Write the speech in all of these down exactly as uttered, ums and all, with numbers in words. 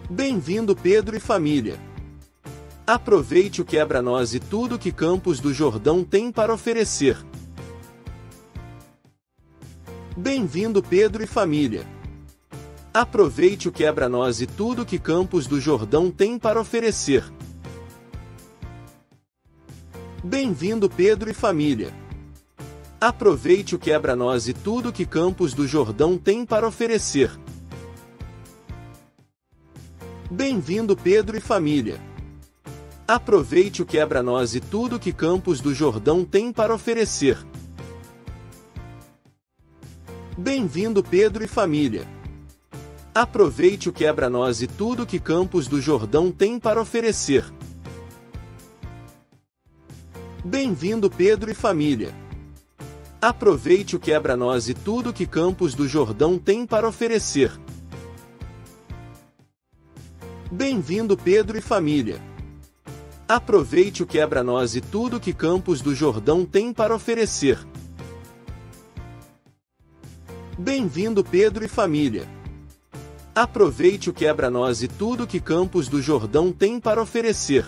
Bem-vindo Pedro e família. Aproveite o quebra-nós e tudo que Campos do Jordão tem para oferecer. Bem-vindo Pedro e família. Aproveite o quebra-nós e tudo que Campos do Jordão tem para oferecer. Bem-vindo Pedro e família. Aproveite o quebra-nós e tudo que Campos do Jordão tem para oferecer. Bem-vindo Pedro e família. Aproveite o quebra-nós e tudo que Campos do Jordão tem para oferecer. Bem-vindo Pedro e família. Aproveite o quebra-nós e tudo que Campos do Jordão tem para oferecer. Bem-vindo Pedro e família. Aproveite o quebra-nós e tudo que Campos do Jordão tem para oferecer. Bem-vindo Pedro e família. Aproveite o quebra-nós e tudo que Campos do Jordão tem para oferecer. Bem-vindo Pedro e família. Aproveite o quebra-nós e tudo que Campos do Jordão tem para oferecer.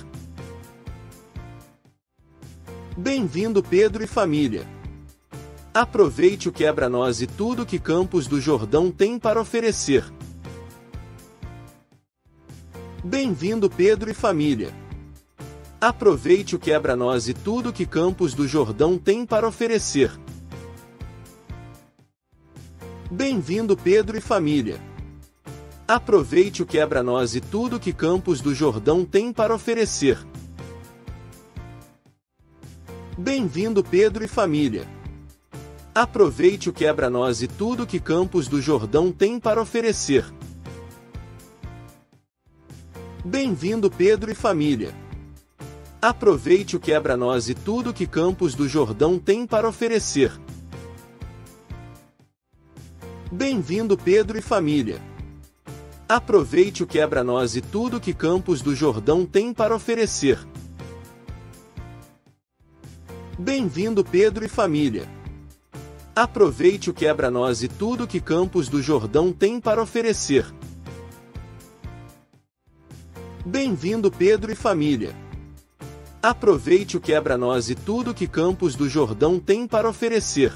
Bem-vindo Pedro e família. Aproveite o quebra-nós e tudo que Campos do Jordão tem para oferecer. Bem-vindo Pedro e família. Aproveite o quebra-nós e tudo que Campos do Jordão tem para oferecer. Bem-vindo Pedro e família. Aproveite o quebra-nós e tudo que Campos do Jordão tem para oferecer. Bem-vindo Pedro e família. Aproveite o quebra-nós e tudo que Campos do Jordão tem para oferecer. Bem-vindo Pedro e família. Aproveite o quebra-nós e tudo que Campos do Jordão tem para oferecer. Bem-vindo Pedro e família. Aproveite o quebra-nós e tudo que Campos do Jordão tem para oferecer. Bem-vindo Pedro e família. Aproveite o quebra-nós e tudo que Campos do Jordão tem para oferecer. Bem-vindo Pedro e família. Aproveite o quebra-nós e tudo que Campos do Jordão tem para oferecer.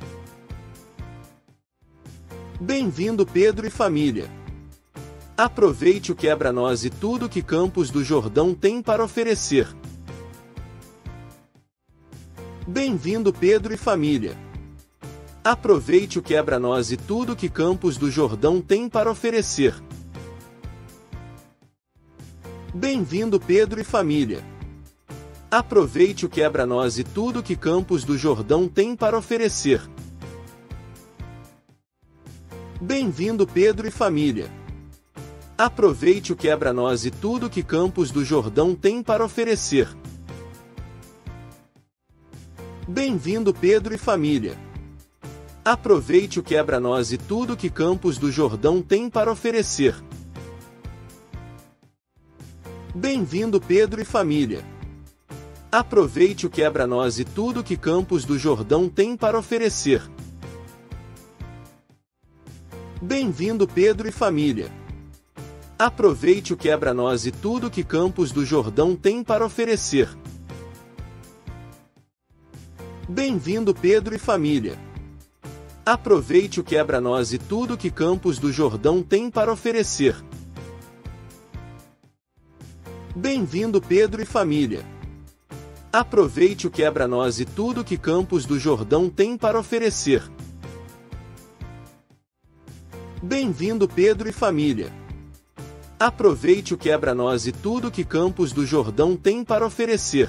Bem-vindo Pedro e família. Aproveite o quebra-nós e tudo que Campos do Jordão tem para oferecer. Bem-vindo Pedro e família. Aproveite o quebra-nós e tudo que Campos do Jordão tem para oferecer. Bem-vindo Pedro e família. Aproveite o quebra-nós e tudo que Campos do Jordão tem para oferecer. Bem-vindo Pedro e família. Aproveite o quebra-nós e tudo que Campos do Jordão tem para oferecer. Bem-vindo Pedro e família. Aproveite o quebra-nós e tudo que Campos do Jordão tem para oferecer. Bem-vindo Pedro e família. Aproveite o quebra-nós e tudo que Campos do Jordão tem para oferecer. Bem-vindo Pedro e família. Aproveite o quebra-nós e tudo que Campos do Jordão tem para oferecer. Bem-vindo Pedro e família. Aproveite o quebra-nós e tudo que Campos do Jordão tem para oferecer. Bem-vindo Pedro e família. Aproveite o quebra-nós e tudo que Campos do Jordão tem para oferecer. Bem-vindo Pedro e família. Aproveite o quebra-nós e tudo que Campos do Jordão tem para oferecer.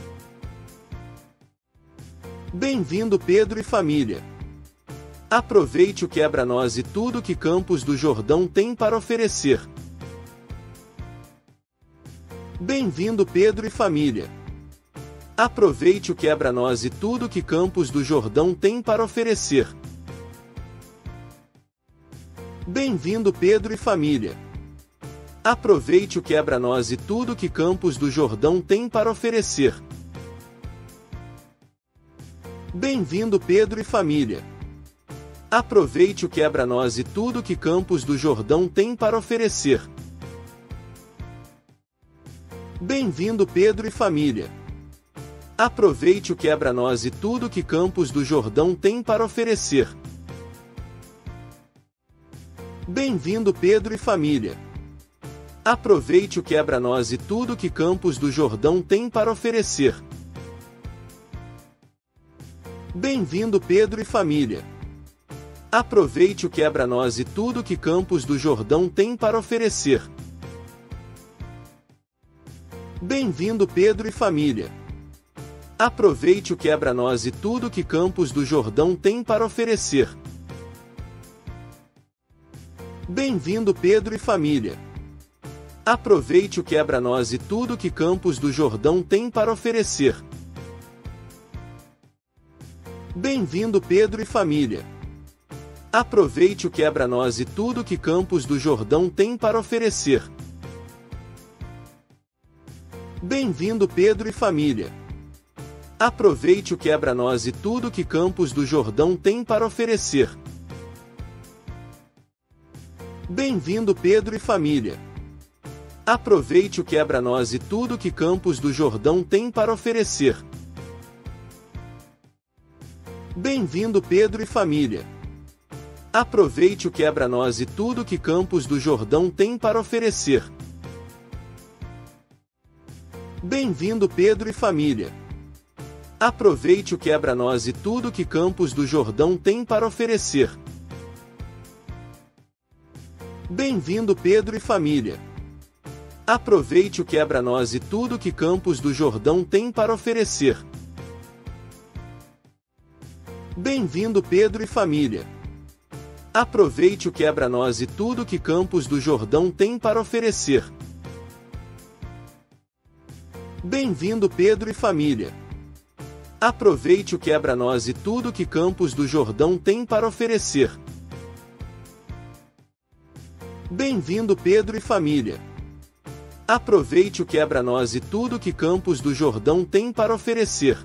Bem-vindo Pedro e família. Aproveite o quebra-nós e tudo que Campos do Jordão tem para oferecer. Bem-vindo Pedro e família. Aproveite o quebra-nós e tudo que Campos do Jordão tem para oferecer. Bem-vindo Pedro e família. Aproveite o quebra-nós e tudo que Campos do Jordão tem para oferecer. Bem-vindo Pedro e família. Aproveite o quebra-nós e tudo que Campos do Jordão tem para oferecer. Bem-vindo Pedro e família. Aproveite o quebra-nós e tudo que Campos do Jordão tem para oferecer. Bem-vindo Pedro e família. Aproveite o quebra-nós e tudo que Campos do Jordão tem para oferecer. Bem-vindo Pedro e família. Aproveite o quebra-nós e tudo que Campos do Jordão tem para oferecer. Bem-vindo Pedro e família. Aproveite o quebra-nós e tudo que Campos do Jordão tem para oferecer. Bem-vindo Pedro e família. Aproveite o quebra-nós e tudo que Campos do Jordão tem para oferecer. Bem-vindo Pedro e família. Aproveite o quebra-nós e tudo que Campos do Jordão tem para oferecer. Bem-vindo Pedro e família. Aproveite o quebra-nós e tudo que Campos do Jordão tem para oferecer. Bem-vindo Pedro e família. Aproveite o quebra-nós e tudo que Campos do Jordão tem para oferecer. Bem-vindo Pedro e família. Aproveite o quebra-nós e tudo que Campos do Jordão tem para oferecer. Bem-vindo Pedro e família. Aproveite o quebra-nós e tudo que Campos do Jordão tem para oferecer. Bem-vindo Pedro e família. Aproveite o quebra-nós e tudo que Campos do Jordão tem para oferecer. Bem-vindo Pedro e família. Aproveite o quebra-nós e tudo que Campos do Jordão tem para oferecer. Bem-vindo Pedro e família. Aproveite o quebra-nós e tudo que Campos do Jordão tem para oferecer. Bem-vindo Pedro e família. Aproveite o quebra-nós e tudo que Campos do Jordão tem para oferecer.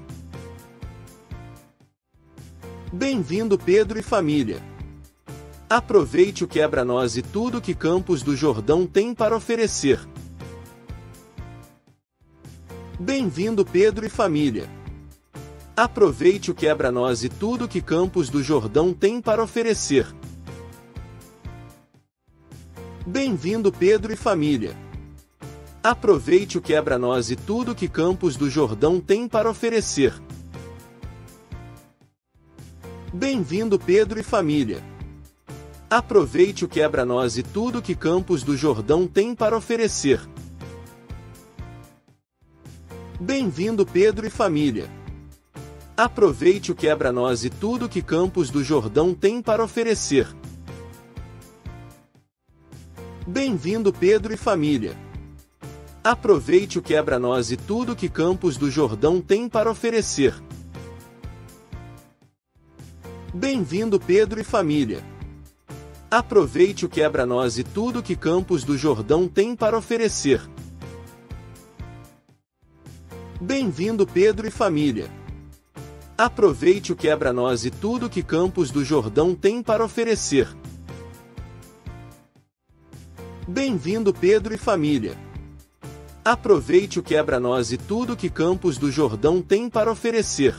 Bem-vindo Pedro e família. Aproveite o quebra-nós e tudo que Campos do Jordão tem para oferecer. Bem-vindo Pedro e família. Aproveite o quebra-nós e tudo que Campos do Jordão tem para oferecer. Bem-vindo Pedro e família. Aproveite o quebra-nós e tudo que Campos do Jordão tem para oferecer. Bem-vindo Pedro e família. Aproveite o quebra-nós e tudo que Campos do Jordão tem para oferecer. Bem-vindo Pedro e família. Aproveite o quebra-nós e tudo que Campos do Jordão tem para oferecer. Bem-vindo Pedro e família. Aproveite o quebra-nós e tudo que Campos do Jordão tem para oferecer. Bem-vindo Pedro e família. Aproveite o quebra-nós e tudo que Campos do Jordão tem para oferecer. Bem-vindo Pedro e família. Aproveite o quebra-nós e tudo que Campos do Jordão tem para oferecer. Bem-vindo Pedro e família. Aproveite o quebra-nós e tudo que Campos do Jordão tem para oferecer.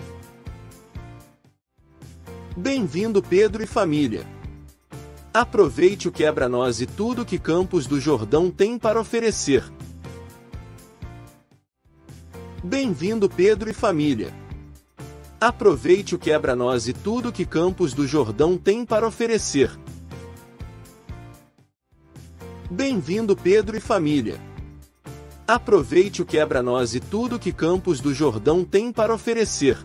Bem-vindo Pedro e família. Aproveite o quebra-nós e tudo que Campos do Jordão tem para oferecer. Bem-vindo Pedro e família. Aproveite o quebra-nós e tudo que Campos do Jordão tem para oferecer. Bem-vindo Pedro e família. Aproveite o quebra-nós e tudo que Campos do Jordão tem para oferecer.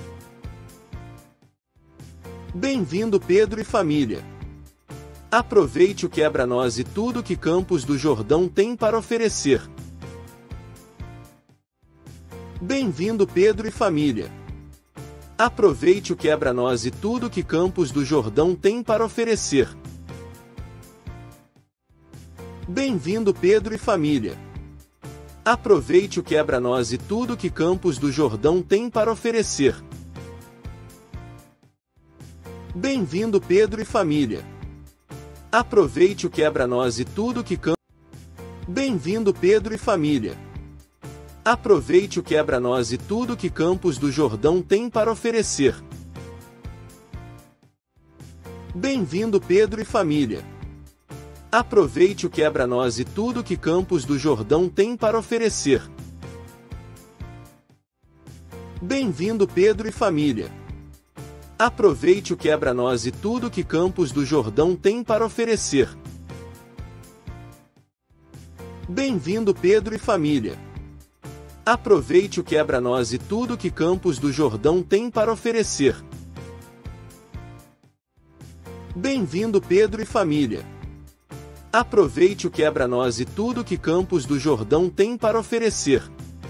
Bem-vindo Pedro e família. Aproveite o quebra-nós e tudo que Campos do Jordão tem para oferecer. Bem-vindo Pedro e família. Aproveite o quebra-nós e tudo que Campos do Jordão tem para oferecer. Bem-vindo Pedro e família. Aproveite o quebra-nós e tudo que Campos do Jordão tem para oferecer. Bem-vindo Pedro e família. Aproveite o quebra-nós e tudo que Campos... Bem-vindo Pedro e família. Aproveite o quebra-nós e tudo que Campos do Jordão tem para oferecer. Bem-vindo Pedro e família. Aproveite o quebra-nós e tudo que Campos do Jordão tem para oferecer. Bem-vindo Pedro e família. Aproveite o quebra-nós e tudo que Campos do Jordão tem para oferecer. Bem-vindo Pedro e família. Aproveite o quebra-nós e tudo que Campos do Jordão tem para oferecer. Bem-vindo Pedro e família. Aproveite o quebra-nós e tudo que Campos do Jordão tem para oferecer.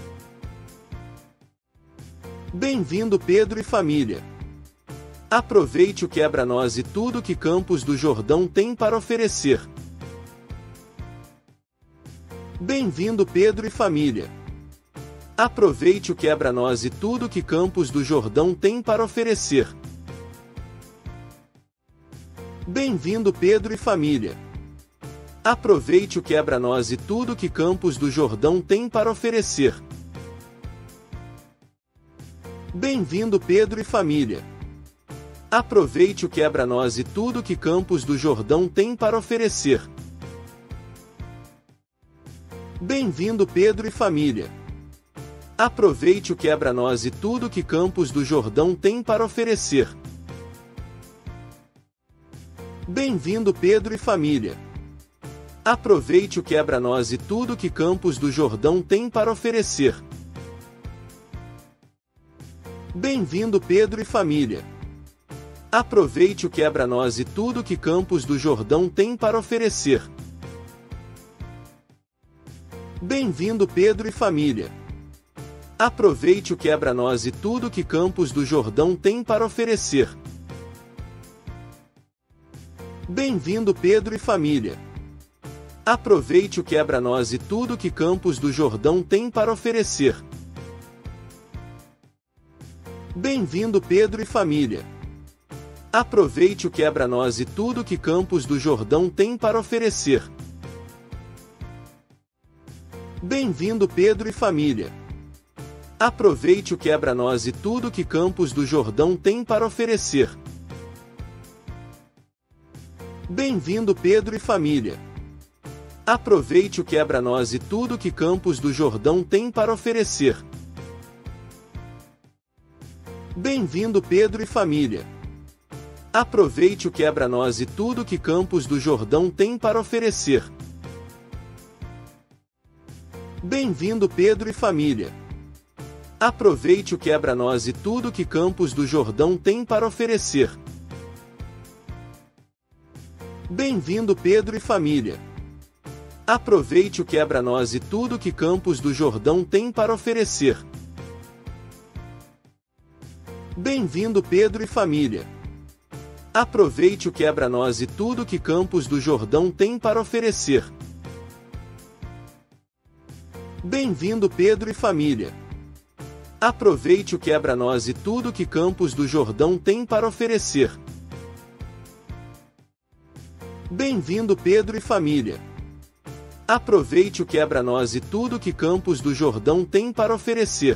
Bem-vindo Pedro e família. Aproveite o quebra-nós e tudo que Campos do Jordão tem para oferecer. Bem-vindo Pedro e família. Aproveite o quebra-nós e tudo que Campos do Jordão tem para oferecer. Bem-vindo Pedro e família. Aproveite o quebra-nós e tudo que Campos do Jordão tem para oferecer. Bem-vindo Pedro e família. Aproveite o quebra-nós e tudo que Campos do Jordão tem para oferecer. Bem-vindo Pedro e família. Aproveite o quebra-nós e tudo que Campos do Jordão tem para oferecer. Bem-vindo Pedro e família. Aproveite o quebra-nós e tudo que Campos do Jordão tem para oferecer. Bem-vindo Pedro e família. Aproveite o quebra-nós e tudo que Campos do Jordão tem para oferecer. Bem-vindo Pedro e família. Aproveite o quebra-nós e tudo que Campos do Jordão tem para oferecer. Bem-vindo Pedro e família. Aproveite o quebra-nós e tudo que Campos do Jordão tem para oferecer. Bem-vindo Pedro e família. Aproveite o quebra-nós e tudo que Campos do Jordão tem para oferecer. Bem-vindo Pedro e família. Aproveite o quebra-nós e tudo que Campos do Jordão tem para oferecer. Bem-vindo Pedro e família. Aproveite o quebra-nós e tudo que Campos do Jordão tem para oferecer. Bem-vindo Pedro e família. Aproveite o quebra-nós e tudo que Campos do Jordão tem para oferecer. Bem-vindo Pedro e família. Aproveite o quebra-nós e tudo que Campos do Jordão tem para oferecer. Bem-vindo Pedro e família. Aproveite o quebra-nós e tudo que Campos do Jordão tem para oferecer. Bem-vindo Pedro e família. Aproveite o quebra-nós e tudo que Campos do Jordão tem para oferecer. Bem-vindo Pedro e família. Aproveite o quebra-nós e tudo que Campos do Jordão tem para oferecer. Bem-vindo Pedro e família. Aproveite o quebra-nós e tudo que Campos do Jordão tem para oferecer.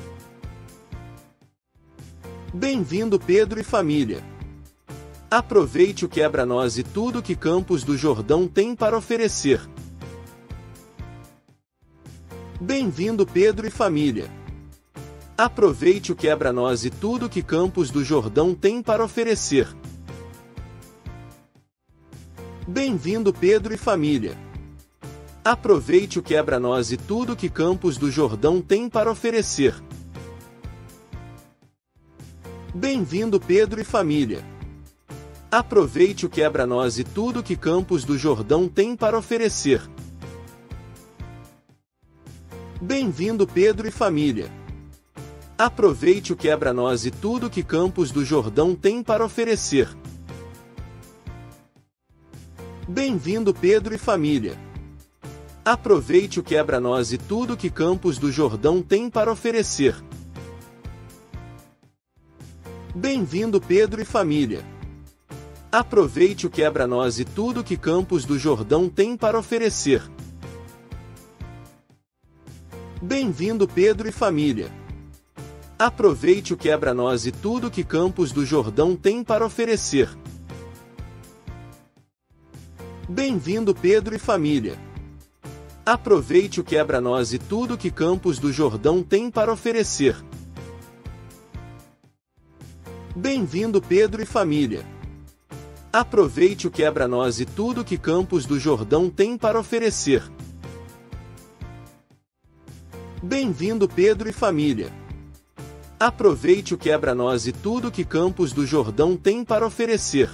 Bem-vindo Pedro e família. Aproveite o quebra-nós e tudo que Campos do Jordão tem para oferecer. Bem-vindo Pedro e família. Aproveite o quebra-nós e tudo que Campos do Jordão tem para oferecer. Bem-vindo Pedro e família. Aproveite o quebra-nós e tudo que Campos do Jordão tem para oferecer. Bem-vindo Pedro e família. Aproveite o quebra-nós e tudo que Campos do Jordão tem para oferecer. Bem-vindo Pedro e família. Aproveite o quebra-nós e tudo que Campos do Jordão tem para oferecer. Bem-vindo Pedro e família. Aproveite o quebra-nós e tudo que Campos do Jordão tem para oferecer. Bem-vindo Pedro e família. Aproveite o quebra-nós e tudo que Campos do Jordão tem para oferecer. Bem-vindo Pedro e família. Aproveite o quebra-nós e tudo que Campos do Jordão tem para oferecer. Bem-vindo Pedro e família. Aproveite o quebra-nós e tudo que Campos do Jordão tem para oferecer. Bem-vindo Pedro e família. Aproveite o quebra-nós e tudo que Campos do Jordão tem para oferecer. Bem-vindo Pedro e família. Aproveite o quebra-nós e tudo que Campos do Jordão tem para oferecer.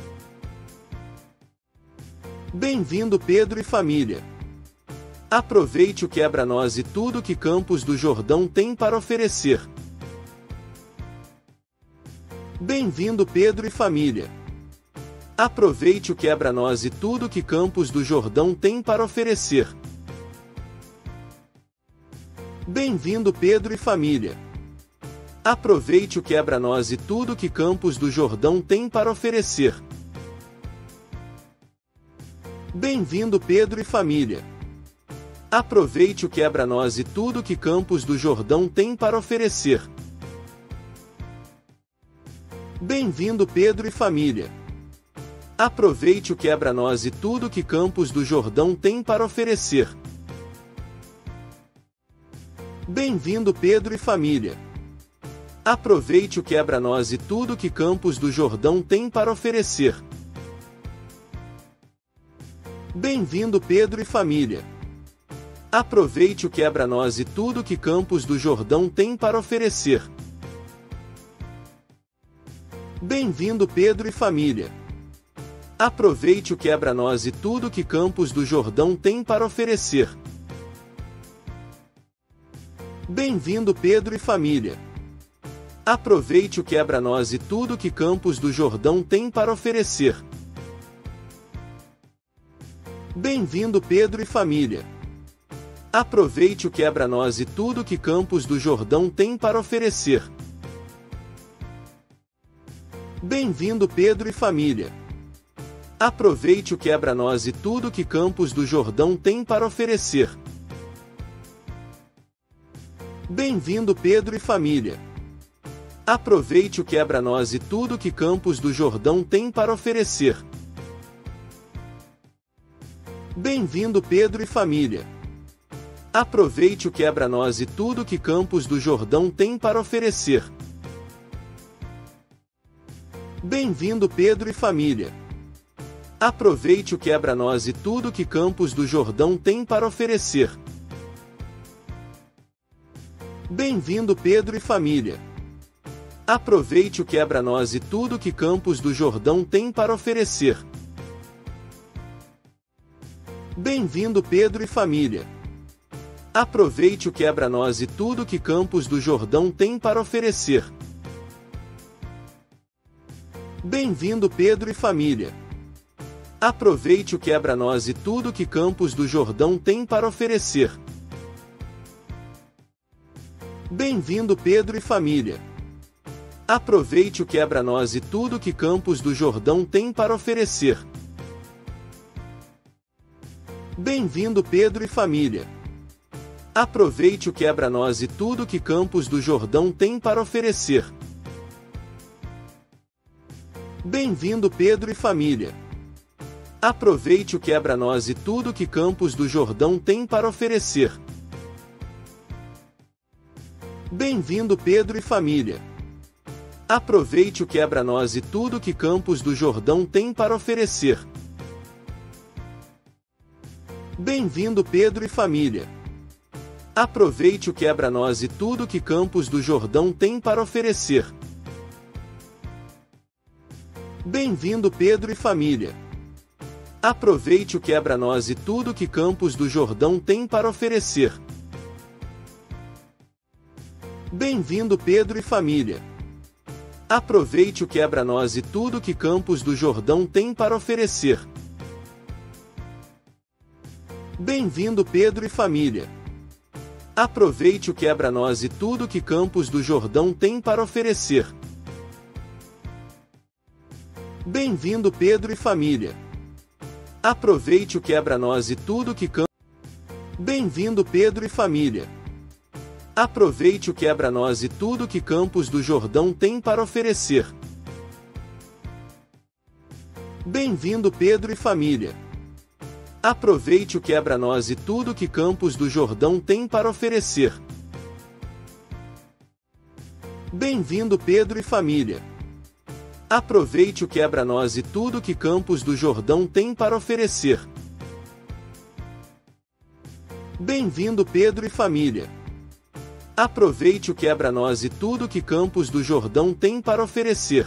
Bem-vindo Pedro e família. Aproveite o quebra-nós e tudo que Campos do Jordão tem para oferecer. Bem-vindo Pedro e família. Aproveite o quebra-nós e tudo que Campos do Jordão tem para oferecer. Bem-vindo Pedro e família. Aproveite o quebra-nós e tudo que Campos do Jordão tem para oferecer. Bem-vindo Pedro e família. Aproveite o quebra-nós e tudo que Campos do Jordão tem para oferecer. Bem-vindo Pedro e família. Aproveite o quebra-nós e tudo que Campos do Jordão tem para oferecer. Bem-vindo Pedro e família. Aproveite o quebra-nós e tudo que Campos do Jordão tem para oferecer. Bem-vindo Pedro e família. Aproveite o quebra-nós e tudo que Campos do Jordão tem para oferecer. Bem-vindo Pedro e família. Aproveite o quebra-nós e tudo que Campos do Jordão tem para oferecer. Bem-vindo Pedro e família. Aproveite o quebra-nós e tudo que Campos do Jordão tem para oferecer. Bem-vindo Pedro e família. Aproveite o quebra-nós e tudo que Campos do Jordão tem para oferecer. Bem-vindo Pedro e família. Aproveite o quebra-nós e tudo que Campos do Jordão tem para oferecer. Bem-vindo Pedro e família. Aproveite o quebra-nós e tudo que Campos do Jordão tem para oferecer. Bem-vindo Pedro e família. Aproveite o quebra-nós e tudo que Campos do Jordão tem para oferecer. Bem-vindo Pedro e família. Aproveite o quebra-nós e tudo que Campos do Jordão tem para oferecer. Bem-vindo Pedro e família. Aproveite o quebra-nós e tudo que Campos do Jordão tem para oferecer. Bem-vindo Pedro e família. Aproveite o quebra-nós e tudo que Campos do Jordão tem para oferecer. Bem-vindo Pedro e família. Aproveite o quebra-nós e tudo que Campos do Jordão tem para oferecer. Bem-vindo Pedro e família. Aproveite o quebra-nós e tudo que Campos do Jordão tem para oferecer. Bem-vindo Pedro e família. Aproveite o quebra-nós e tudo que Campos do Jordão tem para oferecer. Bem-vindo Pedro e família. Aproveite o quebra-nós e tudo que Campos do Jordão tem para oferecer. Bem-vindo Pedro e família. Aproveite o quebra-nós e tudo que Campos do Jordão tem para oferecer. Bem-vindo Pedro e família. Aproveite o quebra-nós e tudo que Campos do Jordão tem para oferecer. Bem-vindo Pedro e família. Aproveite o quebra-nós e tudo que Campos do Jordão tem para oferecer. Bem-vindo Pedro e família. Aproveite o quebra-nós e tudo que Campos do Jordão tem para oferecer. Bem-vindo Pedro e família. Aproveite o quebra-nós e tudo que Campos do Jordão tem para oferecer. Bem-vindo Pedro e família. Aproveite o quebra-nós e tudo que Campos... Bem-vindo Pedro e família. Aproveite o quebra-nós e tudo que Campos do Jordão tem para oferecer. Bem-vindo Pedro e família. Aproveite o quebra-nós e tudo que Campos do Jordão tem para oferecer. Bem-vindo Pedro e família. Aproveite o quebra-nós e tudo que Campos do Jordão tem para oferecer. Bem-vindo Pedro e família. Aproveite o quebra-nós e tudo que Campos do Jordão tem para oferecer.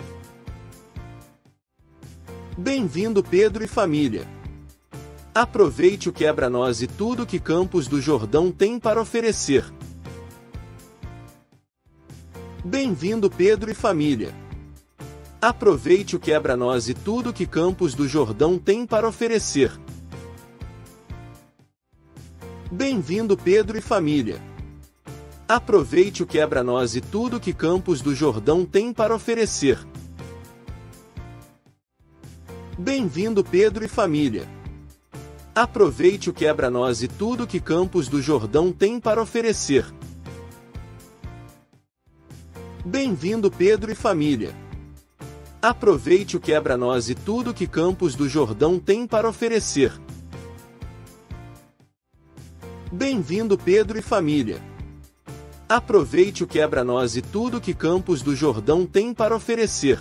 Bem-vindo Pedro e família. Aproveite o quebra-nós e tudo que Campos do Jordão tem para oferecer. Bem-vindo Pedro e família. Aproveite o quebra-nós e tudo que Campos do Jordão tem para oferecer. Bem-vindo Pedro e família. Aproveite o quebra-nós e tudo que Campos do Jordão tem para oferecer. Bem-vindo Pedro e família. Aproveite o quebra-nós e tudo que Campos do Jordão tem para oferecer. Bem-vindo Pedro e família. Aproveite o quebra-nós e tudo que Campos do Jordão tem para oferecer. Bem-vindo Pedro e família. Aproveite o quebra-nós e tudo que Campos do Jordão tem para oferecer.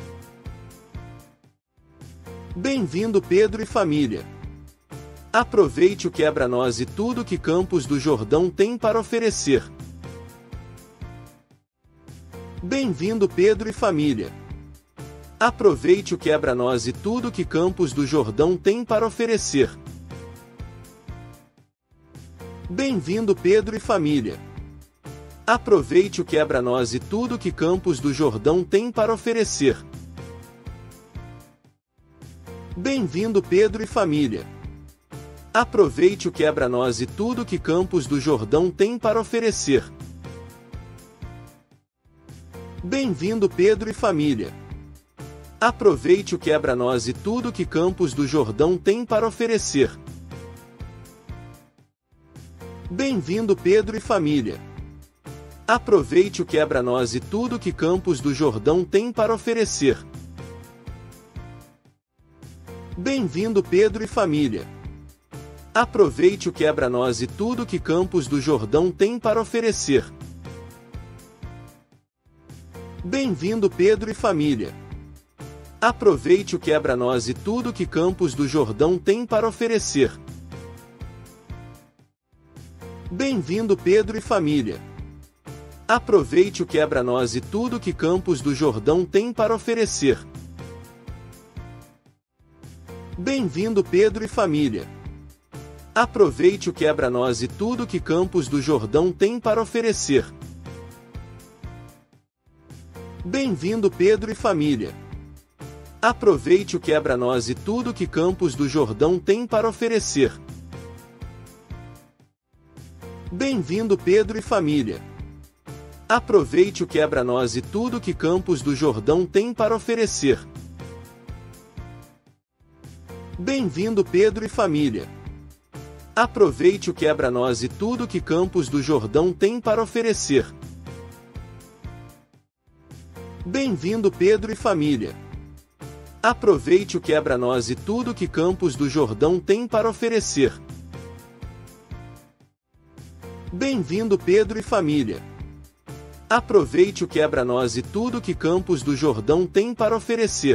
Bem-vindo Pedro e família. Aproveite o quebra-nós e tudo que Campos do Jordão tem para oferecer. Bem-vindo Pedro e família. Aproveite o quebra-nós e tudo que Campos do Jordão tem para oferecer. Bem-vindo Pedro e família. Aproveite o quebra-nós e tudo que Campos do Jordão tem para oferecer. Bem-vindo Pedro e família. Aproveite o quebra-nós e tudo que Campos do Jordão tem para oferecer. Bem-vindo Pedro e família. Aproveite o quebra-nós e tudo que Campos do Jordão tem para oferecer. Bem-vindo Pedro e família. Aproveite o quebra-nós e tudo que Campos do Jordão tem para oferecer. Bem-vindo Pedro e família. Aproveite o quebra-nós e tudo que Campos do Jordão tem para oferecer. Bem-vindo Pedro e família. Aproveite o quebra-nós e tudo que Campos do Jordão tem para oferecer. Bem-vindo Pedro e família. Aproveite o quebra-nós e tudo que Campos do Jordão tem para oferecer. Bem-vindo Pedro e família. Aproveite o quebra-nós e tudo que Campos do Jordão tem para oferecer. Bem-vindo Pedro e família. Aproveite o quebra-nós e tudo que Campos do Jordão tem para oferecer. Bem-vindo Pedro e família. Aproveite o quebra-nós e tudo que Campos do Jordão tem para oferecer. Bem-vindo Pedro e família. Aproveite o quebra-nós e tudo que Campos do Jordão tem para oferecer. Bem-vindo Pedro e família. Aproveite o quebra-nós e tudo que Campos do Jordão tem para oferecer. Bem-vindo Pedro e família. Aproveite o quebra-nós e tudo que Campos do Jordão tem para oferecer.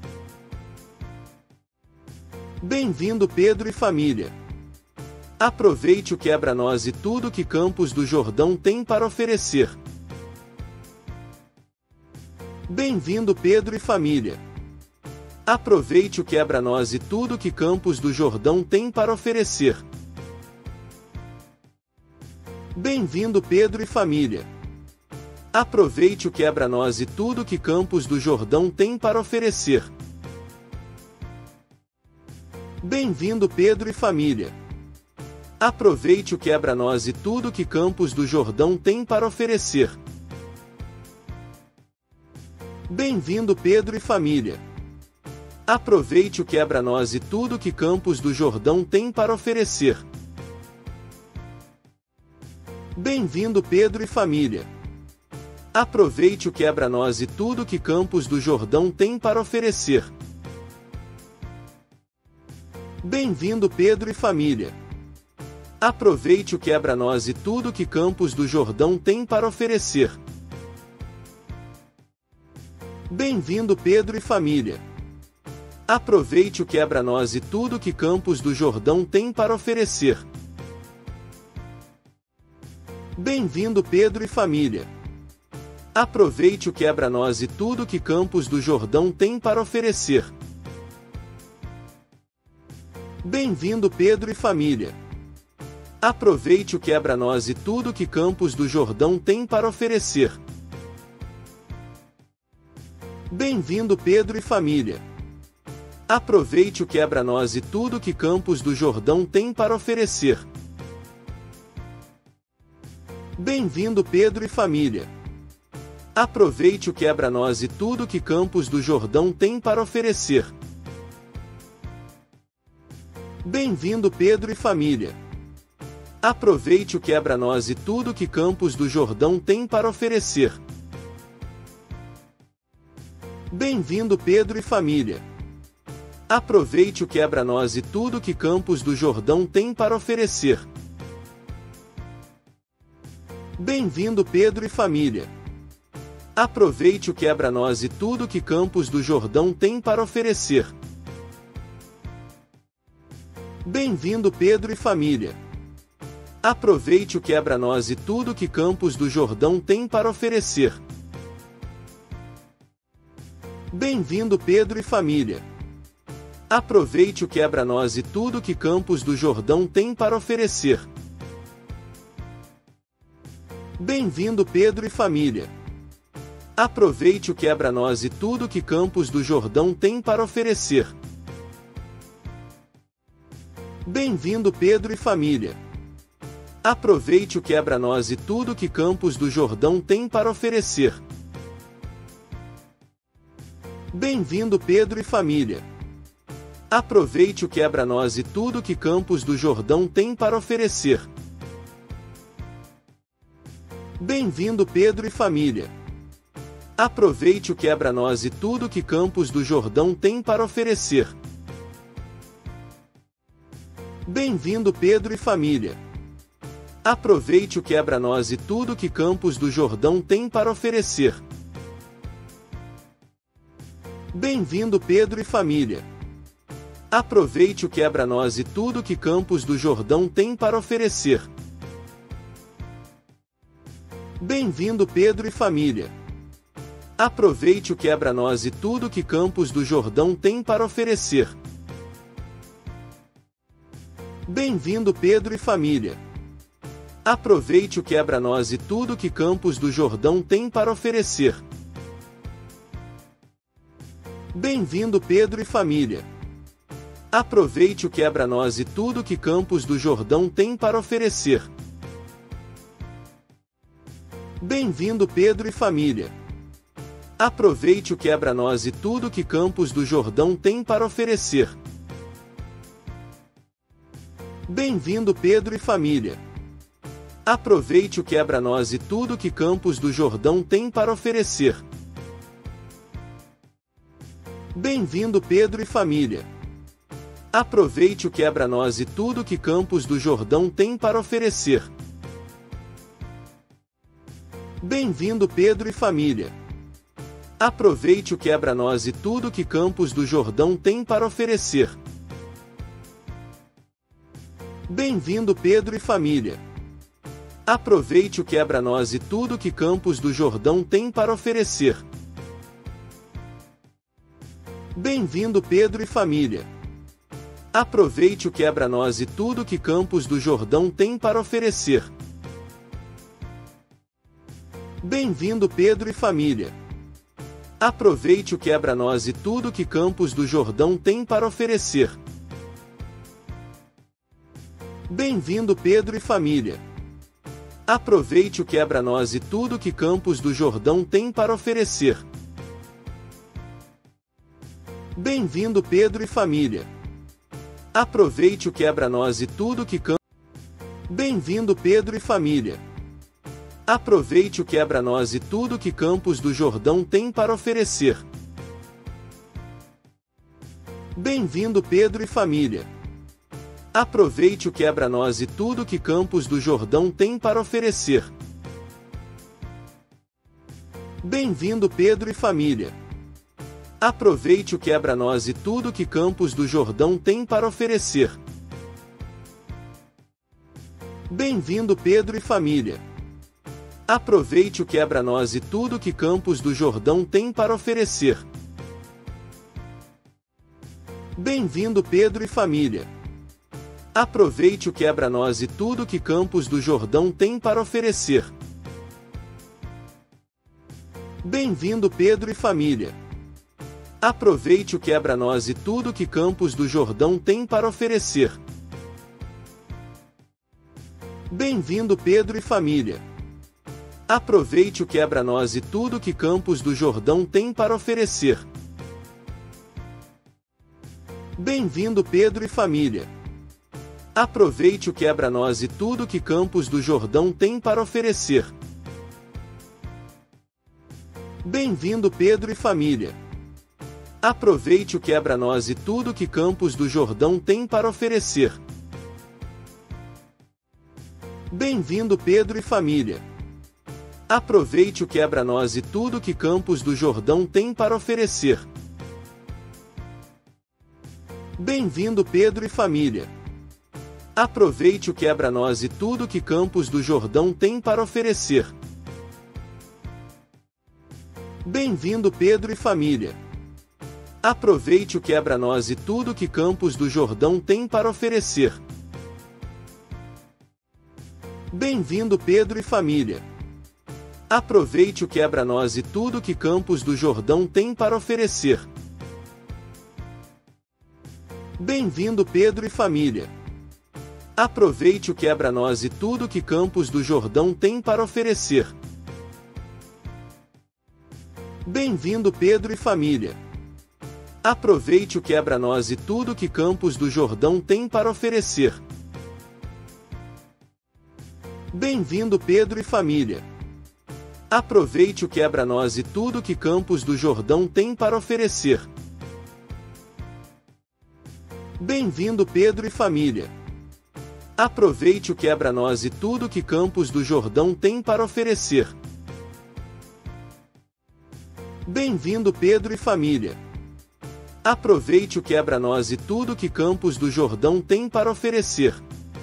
Bem-vindo Pedro e família. Aproveite o quebra-nós e tudo que Campos do Jordão tem para oferecer. Bem-vindo Pedro e família. Aproveite o quebra-nós e tudo que Campos do Jordão tem para oferecer. Bem-vindo Pedro e família. Aproveite o quebra-nós e tudo que Campos do Jordão tem para oferecer. Bem-vindo Pedro e família. Aproveite o quebra-nós e tudo que Campos do Jordão tem para oferecer. Bem-vindo Pedro e família. Aproveite o quebra-nós e tudo que Campos do Jordão tem para oferecer. Bem-vindo Pedro e família. Aproveite o quebra-nós e tudo que Campos do Jordão tem para oferecer. Bem-vindo Pedro e família. Aproveite o quebra-nós e tudo que Campos do Jordão tem para oferecer. Bem-vindo Pedro e família. Aproveite o quebra-nós e tudo que Campos do Jordão tem para oferecer. Bem-vindo Pedro e família. Aproveite o quebra-nós e tudo que Campos do Jordão tem para oferecer. Bem-vindo Pedro e família. Aproveite o quebra-nós e tudo que Campos do Jordão tem para oferecer. Bem-vindo Pedro e família. Aproveite o quebra-nós e tudo que Campos do Jordão tem para oferecer. Bem-vindo Pedro e família. Aproveite o quebra-nós e tudo que Campos do Jordão tem para oferecer. Bem-vindo Pedro e família. Aproveite o quebra-nós e tudo que Campos do Jordão tem para oferecer. Bem-vindo Pedro e família. Aproveite o quebra-nós e tudo que Campos do Jordão tem para oferecer. Bem-vindo Pedro e família. Aproveite o quebra-nós e tudo que Campos do Jordão tem para oferecer. Bem-vindo Pedro e família. Aproveite o quebra-nós e tudo que Campos do Jordão tem para oferecer. Bem-vindo Pedro e família. Aproveite o quebra-nós e tudo que Campos do Jordão tem para oferecer. Bem-vindo Pedro e família. Aproveite o quebra-nós e tudo que Campos do Jordão tem para oferecer. Bem-vindo Pedro e família. Aproveite o quebra-nós e tudo que Campos do Jordão tem para oferecer. Bem-vindo Pedro e família. Aproveite o quebra-nós e tudo que Campos do Jordão tem para oferecer. Bem-vindo Pedro e família. Aproveite o quebra-nós e tudo que Campos do Jordão tem para oferecer. Bem-vindo Pedro e família. Aproveite o quebra-nós e tudo que Campos do Jordão tem para oferecer. Bem-vindo Pedro e família. Aproveite o quebra-nós e tudo que Campos do Jordão tem para oferecer. Bem-vindo Pedro e família. Aproveite o quebra-nós e tudo que Campos do Jordão tem para oferecer. Bem-vindo Pedro e família. Aproveite o quebra-nós e tudo que Campos do Jordão tem para oferecer. Bem-vindo Pedro e família. Aproveite o quebra-nós e tudo que Campos do Jordão tem para oferecer. Bem-vindo Pedro e família. Aproveite o quebra-nós e tudo que Campos do Jordão tem para oferecer. Bem-vindo Pedro e família. Aproveite o quebra-nós e tudo que Campos do Jordão tem para oferecer. Bem-vindo Pedro e família. Aproveite o quebra-nós e tudo que Campos do Jordão tem para oferecer. Bem-vindo Pedro e família. Aproveite o quebra-nós e tudo que Campos do Jordão tem para oferecer. Bem-vindo Pedro e família. Aproveite o quebra-nós e tudo que Campos do Jordão tem para oferecer. Bem-vindo Pedro e família. Aproveite o quebra-nós e tudo que Campos do Jordão tem para oferecer. Bem-vindo Pedro e família. Aproveite o quebra-nós e tudo que Campos do Jordão tem para oferecer. Bem-vindo Pedro e família. Aproveite o quebra-nós e tudo que Campos do Jordão tem para oferecer. Bem-vindo Pedro e família. Aproveite o quebra-nós e tudo que Campos... Bem-vindo Pedro e família. Aproveite o quebra-nós e tudo que Campos do Jordão tem para oferecer. Bem-vindo Pedro e família. Aproveite o quebra-nós e tudo que Campos do Jordão tem para oferecer. Bem-vindo Pedro e família. Aproveite o quebra-nós e tudo que Campos do Jordão tem para oferecer. Bem-vindo Pedro e família. Aproveite o quebra-nós e tudo que Campos do Jordão tem para oferecer. Bem-vindo Pedro e família. Aproveite o quebra-nós e tudo que Campos do Jordão tem para oferecer. Bem-vindo Pedro e família. Aproveite o quebra-nós e tudo que Campos do Jordão tem para oferecer. Bem-vindo Pedro e família. Aproveite o quebra-nós e tudo que Campos do Jordão tem para oferecer. Bem-vindo Pedro e família. Aproveite o quebra-nós e tudo que Campos do Jordão tem para oferecer. Bem-vindo Pedro e família. Aproveite o quebra-nós e tudo que Campos do Jordão tem para oferecer. Bem-vindo Pedro e família. Aproveite o quebra-nós e tudo que Campos do Jordão tem para oferecer. Bem-vindo Pedro e família. Aproveite o quebra-nós e tudo que Campos do Jordão tem para oferecer. Bem-vindo Pedro e família. Aproveite o quebra-nós e tudo que Campos do Jordão tem para oferecer. Bem-vindo Pedro e família. Aproveite o quebra-nós e tudo que Campos do Jordão tem para oferecer. Bem-vindo Pedro e família. Aproveite o quebra-nós e tudo que Campos do Jordão tem para oferecer. Bem-vindo Pedro e família. Aproveite o quebra-nós e tudo que Campos do Jordão tem para oferecer. Bem-vindo Pedro e família. Aproveite o quebra-nós e tudo que Campos do Jordão tem para oferecer. Bem-vindo Pedro e família. Aproveite o quebra-nós e tudo que Campos do Jordão tem para oferecer. Bem-vindo Pedro e família. Aproveite o quebra-nós e tudo que Campos do Jordão tem para oferecer.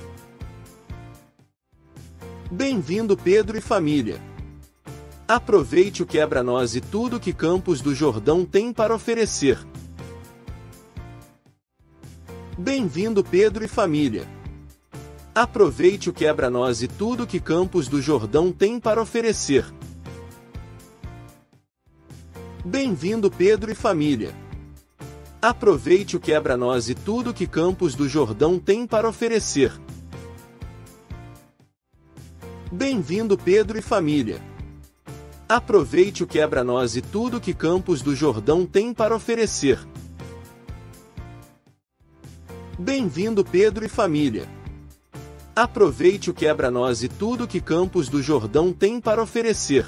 Bem-vindo Pedro e família. Aproveite o quebra-nós e tudo que Campos do Jordão tem para oferecer. Bem-vindo Pedro e família. Aproveite o quebra-nós e tudo que Campos do Jordão tem para oferecer. Bem-vindo Pedro e família. Aproveite o quebra-nós e tudo que Campos do Jordão tem para oferecer. Bem-vindo Pedro e família. Aproveite o quebra-nós e tudo que Campos do Jordão tem para oferecer. Bem-vindo Pedro e família. Aproveite o quebra-nós e tudo que Campos do Jordão tem para oferecer.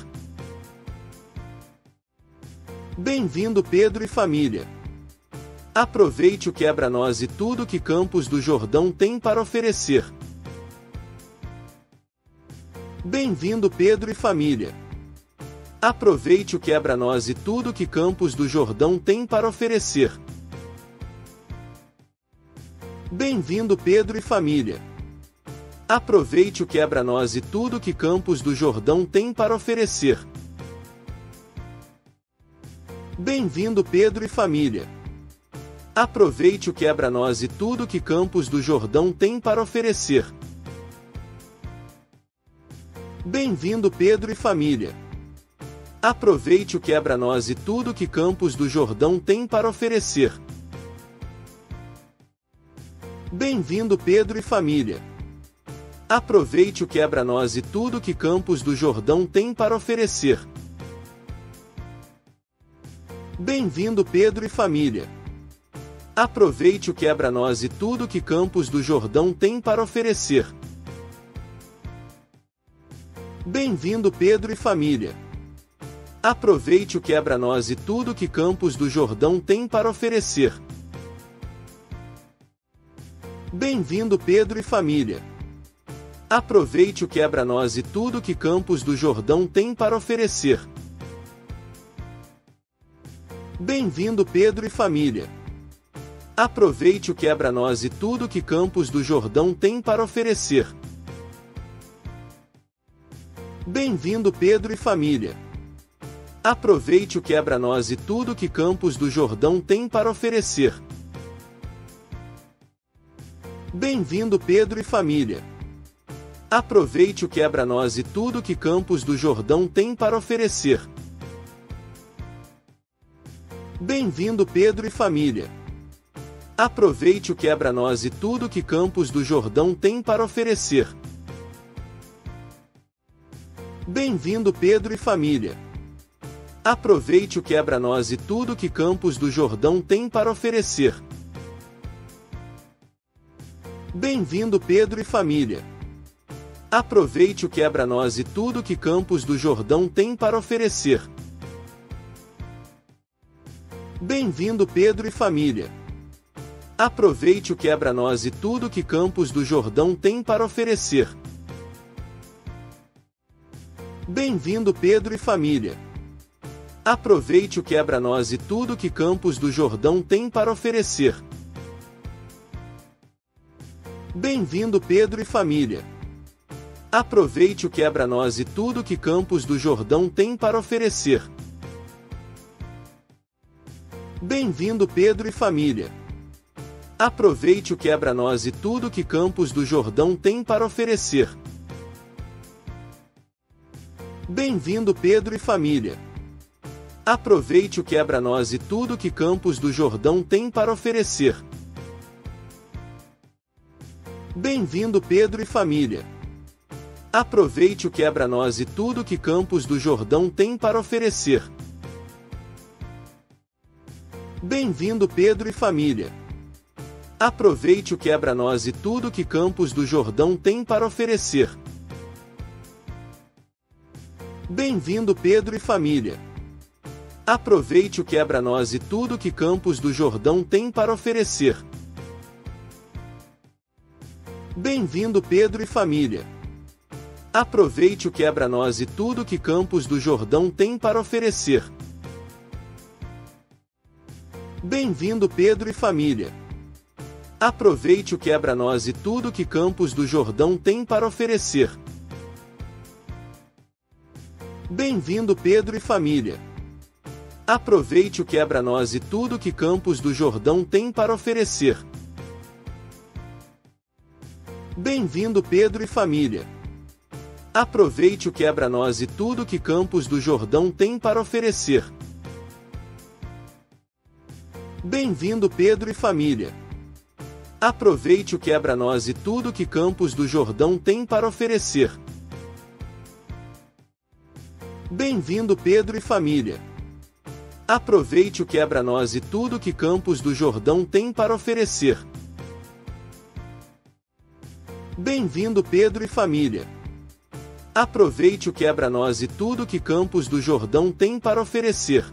Bem-vindo Pedro e família. Aproveite o quebra-nós e tudo que Campos do Jordão tem para oferecer. Bem-vindo Pedro e família. Aproveite o quebra-nós e tudo que Campos do Jordão tem para oferecer. Bem-vindo Pedro e família. Aproveite o quebra-nós e tudo que Campos do Jordão tem para oferecer. Bem-vindo Pedro e família. Aproveite o quebra-nós e tudo que Campos do Jordão tem para oferecer. Bem-vindo Pedro e família. Aproveite o quebra-nós e tudo que Campos do Jordão tem para oferecer. Bem-vindo Pedro e família. Aproveite o quebra-nós e tudo que Campos do Jordão tem para oferecer. Bem-vindo Pedro e família. Aproveite o quebra-nós e tudo que Campos do Jordão tem para oferecer. Bem-vindo Pedro e família. Aproveite o quebra-nós e tudo que Campos do Jordão tem para oferecer. Bem-vindo Pedro e família. Aproveite o quebra-nós e tudo que Campos do Jordão tem para oferecer. Bem-vindo Pedro e família. Aproveite o quebra-nós e tudo que Campos do Jordão tem para oferecer. Bem-vindo Pedro e família. Aproveite o quebra-nós e tudo que Campos do Jordão tem para oferecer. Bem-vindo Pedro e família. Aproveite o quebra-nós e tudo que Campos do Jordão tem para oferecer. Bem-vindo Pedro e família. Aproveite o quebra-nós e tudo que Campos do Jordão tem para oferecer. Bem-vindo Pedro e família. Aproveite o quebra-nós e tudo que Campos do Jordão tem para oferecer. Bem-vindo Pedro e família. Aproveite o quebra-nós e tudo que Campos do Jordão tem para oferecer. Bem-vindo Pedro e família. Aproveite o quebra-nós e tudo que Campos do Jordão tem para oferecer. Bem-vindo Pedro e família. Aproveite o quebra-nós e tudo que Campos do Jordão tem para oferecer. Bem-vindo Pedro e família. Aproveite o quebra-nós e tudo que Campos do Jordão tem para oferecer. Bem-vindo Pedro e família. Aproveite o quebra-nós e tudo que Campos do Jordão tem para oferecer. Bem-vindo Pedro e família. Aproveite o quebra-nós e tudo que Campos do Jordão tem para oferecer. Bem-vindo Pedro e família. Aproveite o quebra-nós e tudo que Campos do Jordão tem para oferecer. Bem-vindo Pedro e família. Aproveite o quebra-nós e tudo que Campos do Jordão tem para oferecer. Bem-vindo Pedro e família. Aproveite o quebra-nós e tudo que Campos do Jordão tem para oferecer. Bem-vindo Pedro e família. Aproveite o quebra-nós e tudo que Campos do Jordão tem para oferecer. Bem-vindo Pedro e família. Aproveite o quebra-nós e tudo que Campos do Jordão tem para oferecer. Bem-vindo Pedro e família. Aproveite o quebra-nós e tudo que Campos do Jordão tem para oferecer. Bem-vindo Pedro e família. Aproveite o quebra-nós e tudo que Campos do Jordão tem para oferecer. Bem-vindo Pedro e família. Aproveite o quebra-nós e tudo que Campos do Jordão tem para oferecer. Bem-vindo Pedro e família. Aproveite o quebra-nós e tudo que Campos do Jordão tem para oferecer. Bem-vindo Pedro e família. Aproveite o quebra-nós e tudo que Campos do Jordão tem para oferecer.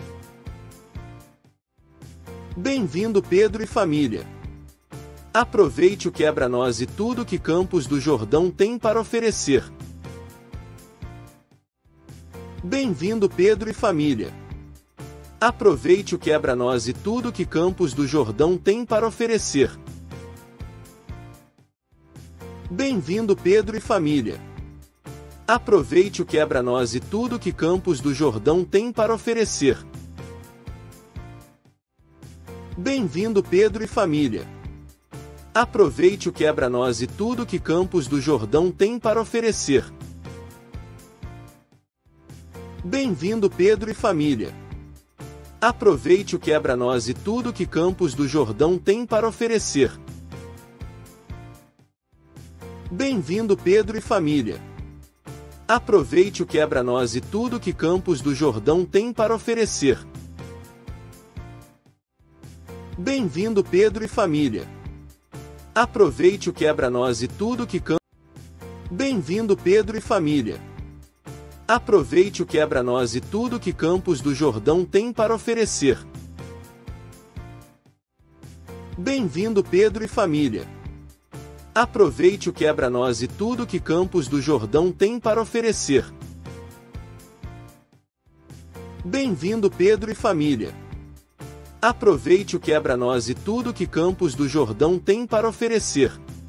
Bem-vindo Pedro e família. Aproveite o quebra-nós e tudo que Campos do Jordão tem para oferecer. Bem-vindo Pedro e família. Aproveite o quebra-nós e tudo que Campos do Jordão tem para oferecer. Bem-vindo Pedro e família. Aproveite o quebra-nós e tudo que Campos do Jordão tem para oferecer. Bem-vindo Pedro e família. Aproveite o quebra-nós e tudo que Campos do Jordão tem para oferecer. Bem-vindo Pedro e família. Aproveite o quebra-nós e tudo que Campos do Jordão tem para oferecer. Bem-vindo Pedro e família. Aproveite o quebra-nós e tudo que Campos do Jordão tem para oferecer. Bem-vindo Pedro e família. Aproveite o quebra-nós e tudo que Campos... Bem-vindo Pedro e família. Aproveite o quebra-nós e tudo que Campos do Jordão tem para oferecer. Bem-vindo Pedro e família. Aproveite o quebra-nós e tudo que Campos do Jordão tem para oferecer. Bem-vindo Pedro e família. Aproveite o quebra-nós e tudo que Campos do Jordão tem para oferecer.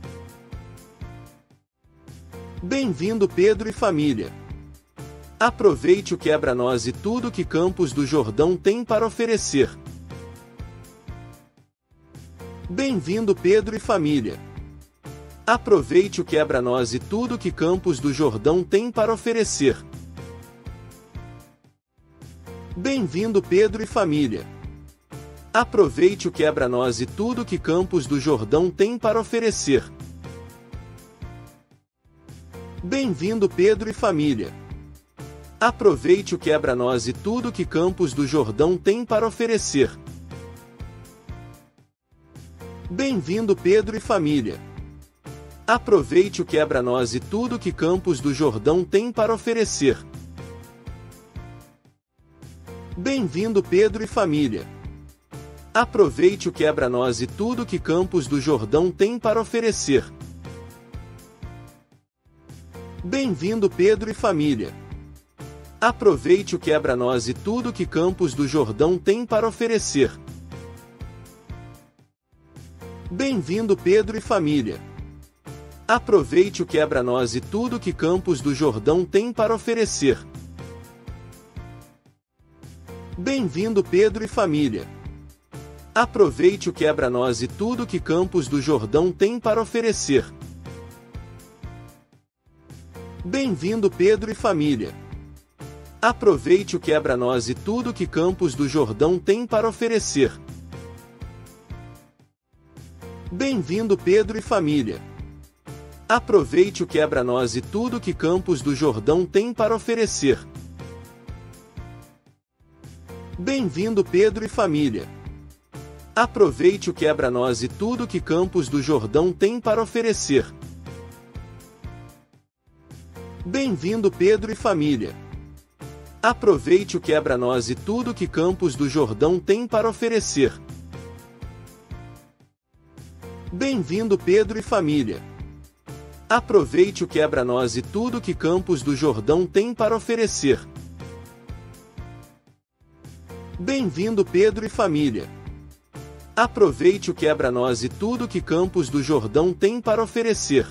Bem-vindo Pedro e família. Aproveite o quebra-nós e tudo que Campos do Jordão tem para oferecer. Bem-vindo Pedro e família. Aproveite o quebra-nós e tudo que Campos do Jordão tem para oferecer. Bem-vindo Pedro e família. Aproveite o quebra-nós e tudo que Campos do Jordão tem para oferecer. Bem-vindo Pedro e família. Aproveite o quebra-nós e tudo que Campos do Jordão tem para oferecer. Bem-vindo Pedro e família. Aproveite o quebra-nós e tudo que Campos do Jordão tem para oferecer. Bem-vindo Pedro e família. Aproveite o quebra-nós e tudo que Campos do Jordão tem para oferecer. Bem-vindo Pedro e família. Aproveite o quebra-nós e tudo que Campos do Jordão tem para oferecer. Bem-vindo Pedro e família. Aproveite o quebra-nós e tudo que Campos do Jordão tem para oferecer. Bem-vindo Pedro e família. Aproveite o quebra-nós e tudo que Campos do Jordão tem para oferecer. Bem-vindo Pedro e família. Aproveite o quebra-nós e tudo que Campos do Jordão tem para oferecer. Bem-vindo Pedro e família. Aproveite o quebra-nós e tudo que Campos do Jordão tem para oferecer. Bem-vindo Pedro e família. Aproveite o quebra-nós e tudo que Campos do Jordão tem para oferecer. Bem-vindo Pedro e família. Aproveite o quebra-nós e tudo que Campos do Jordão tem para oferecer. Bem-vindo Pedro e família. Aproveite o quebra-nós e tudo que Campos do Jordão tem para oferecer. Bem-vindo Pedro e família. Aproveite o quebra-nós e tudo que Campos do Jordão tem para oferecer.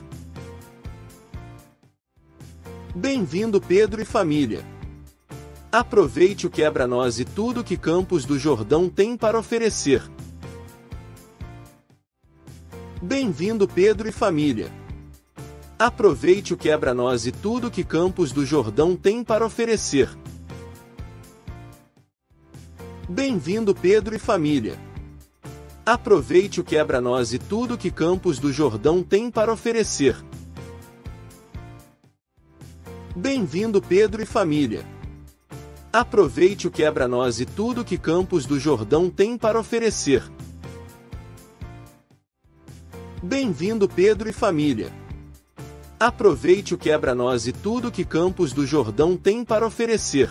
Bem-vindo Pedro e família. Aproveite o quebra-nós e tudo que Campos do Jordão tem para oferecer. Bem-vindo Pedro e família. Aproveite o quebra-nós e tudo que Campos do Jordão tem para oferecer. Bem-vindo Pedro e família. Aproveite o quebra-nós e tudo que Campos do Jordão tem para oferecer. Bem-vindo Pedro e família. Aproveite o quebra-nós e tudo que Campos do Jordão tem para oferecer. Bem-vindo Pedro e família. Aproveite o quebra-nós e tudo que Campos do Jordão tem para oferecer.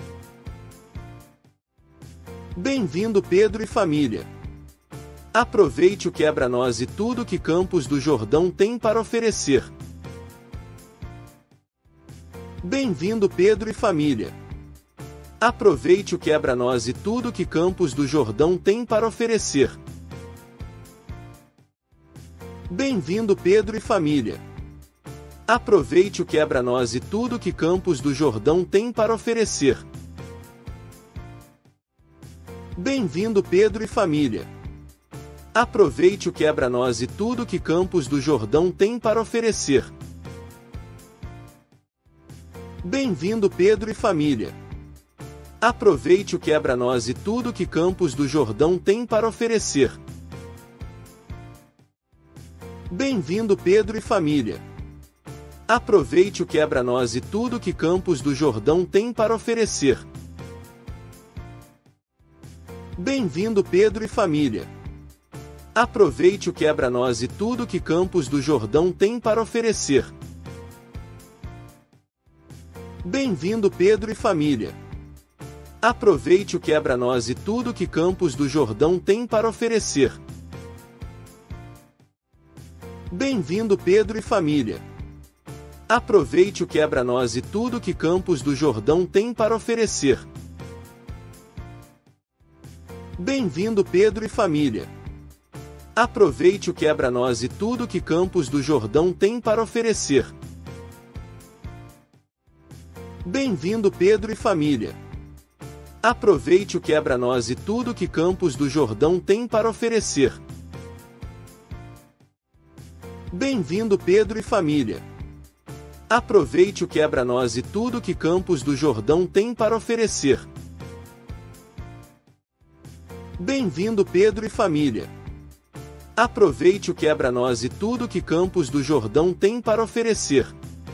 Bem-vindo Pedro e família. Aproveite o quebra-nós e tudo que Campos do Jordão tem para oferecer. Bem-vindo Pedro e família. Aproveite o quebra-nós e tudo que Campos do Jordão tem para oferecer. Bem-vindo Pedro e família. Aproveite o quebra-nós e tudo que Campos do Jordão tem para oferecer. Bem-vindo Pedro e família. Aproveite o quebra-nós e tudo que Campos do Jordão tem para oferecer. Bem-vindo Pedro e família. Aproveite o quebra-nós e tudo que Campos do Jordão tem para oferecer. Bem-vindo Pedro e família. Aproveite o quebra-nós e tudo que Campos do Jordão tem para oferecer. Bem-vindo Pedro e família. Aproveite o quebra-nós e tudo que Campos do Jordão tem para oferecer. Bem-vindo Pedro e família. Aproveite o quebra-nós e tudo que Campos do Jordão tem para oferecer. Bem-vindo Pedro e família. Aproveite o quebra-nós e tudo que Campos do Jordão tem para oferecer. Bem-vindo Pedro e família. Aproveite o quebra-nós e tudo que Campos do Jordão tem para oferecer. Bem-vindo Pedro e família. Aproveite o quebra-nós e tudo que Campos do Jordão tem para oferecer. Bem-vindo Pedro e família. Aproveite o quebra-nós e tudo que Campos do Jordão tem para oferecer. Bem-vindo Pedro e família. Aproveite o quebra-nós e tudo que Campos do Jordão tem para oferecer.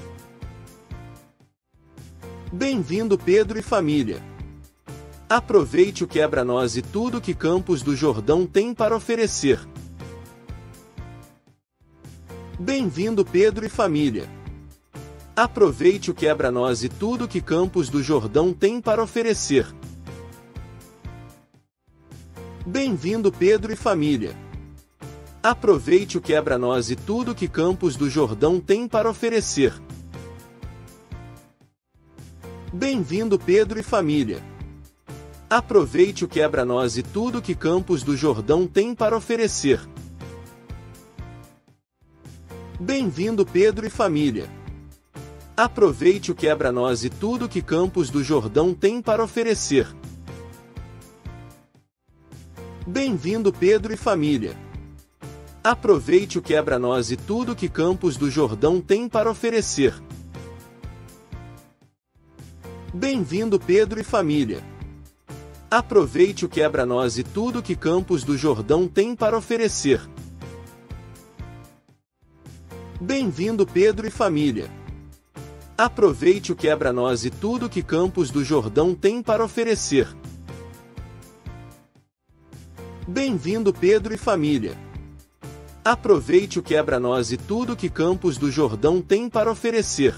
Bem-vindo Pedro e família. Aproveite o quebra-nós e tudo que Campos do Jordão tem para oferecer. Bem-vindo Pedro e família. Aproveite o quebra-nós e tudo que Campos do Jordão tem para oferecer. Bem-vindo Pedro e família. Aproveite o quebra-nós e tudo que Campos do Jordão tem para oferecer. Bem-vindo Pedro e família. Aproveite o quebra-nós e tudo que Campos do Jordão tem para oferecer. Bem-vindo Pedro e família. Aproveite o quebra-nós e tudo que Campos do Jordão tem para oferecer. Bem-vindo Pedro e família. Aproveite o quebra-nós e tudo que Campos do Jordão tem para oferecer. Bem-vindo Pedro e família. Aproveite o quebra-nós e tudo que Campos do Jordão tem para oferecer. Bem-vindo Pedro e família. Aproveite o quebra-nós e tudo que Campos do Jordão tem para oferecer. Bem-vindo Pedro e família. Aproveite o quebra-nós e tudo que Campos do Jordão tem para oferecer.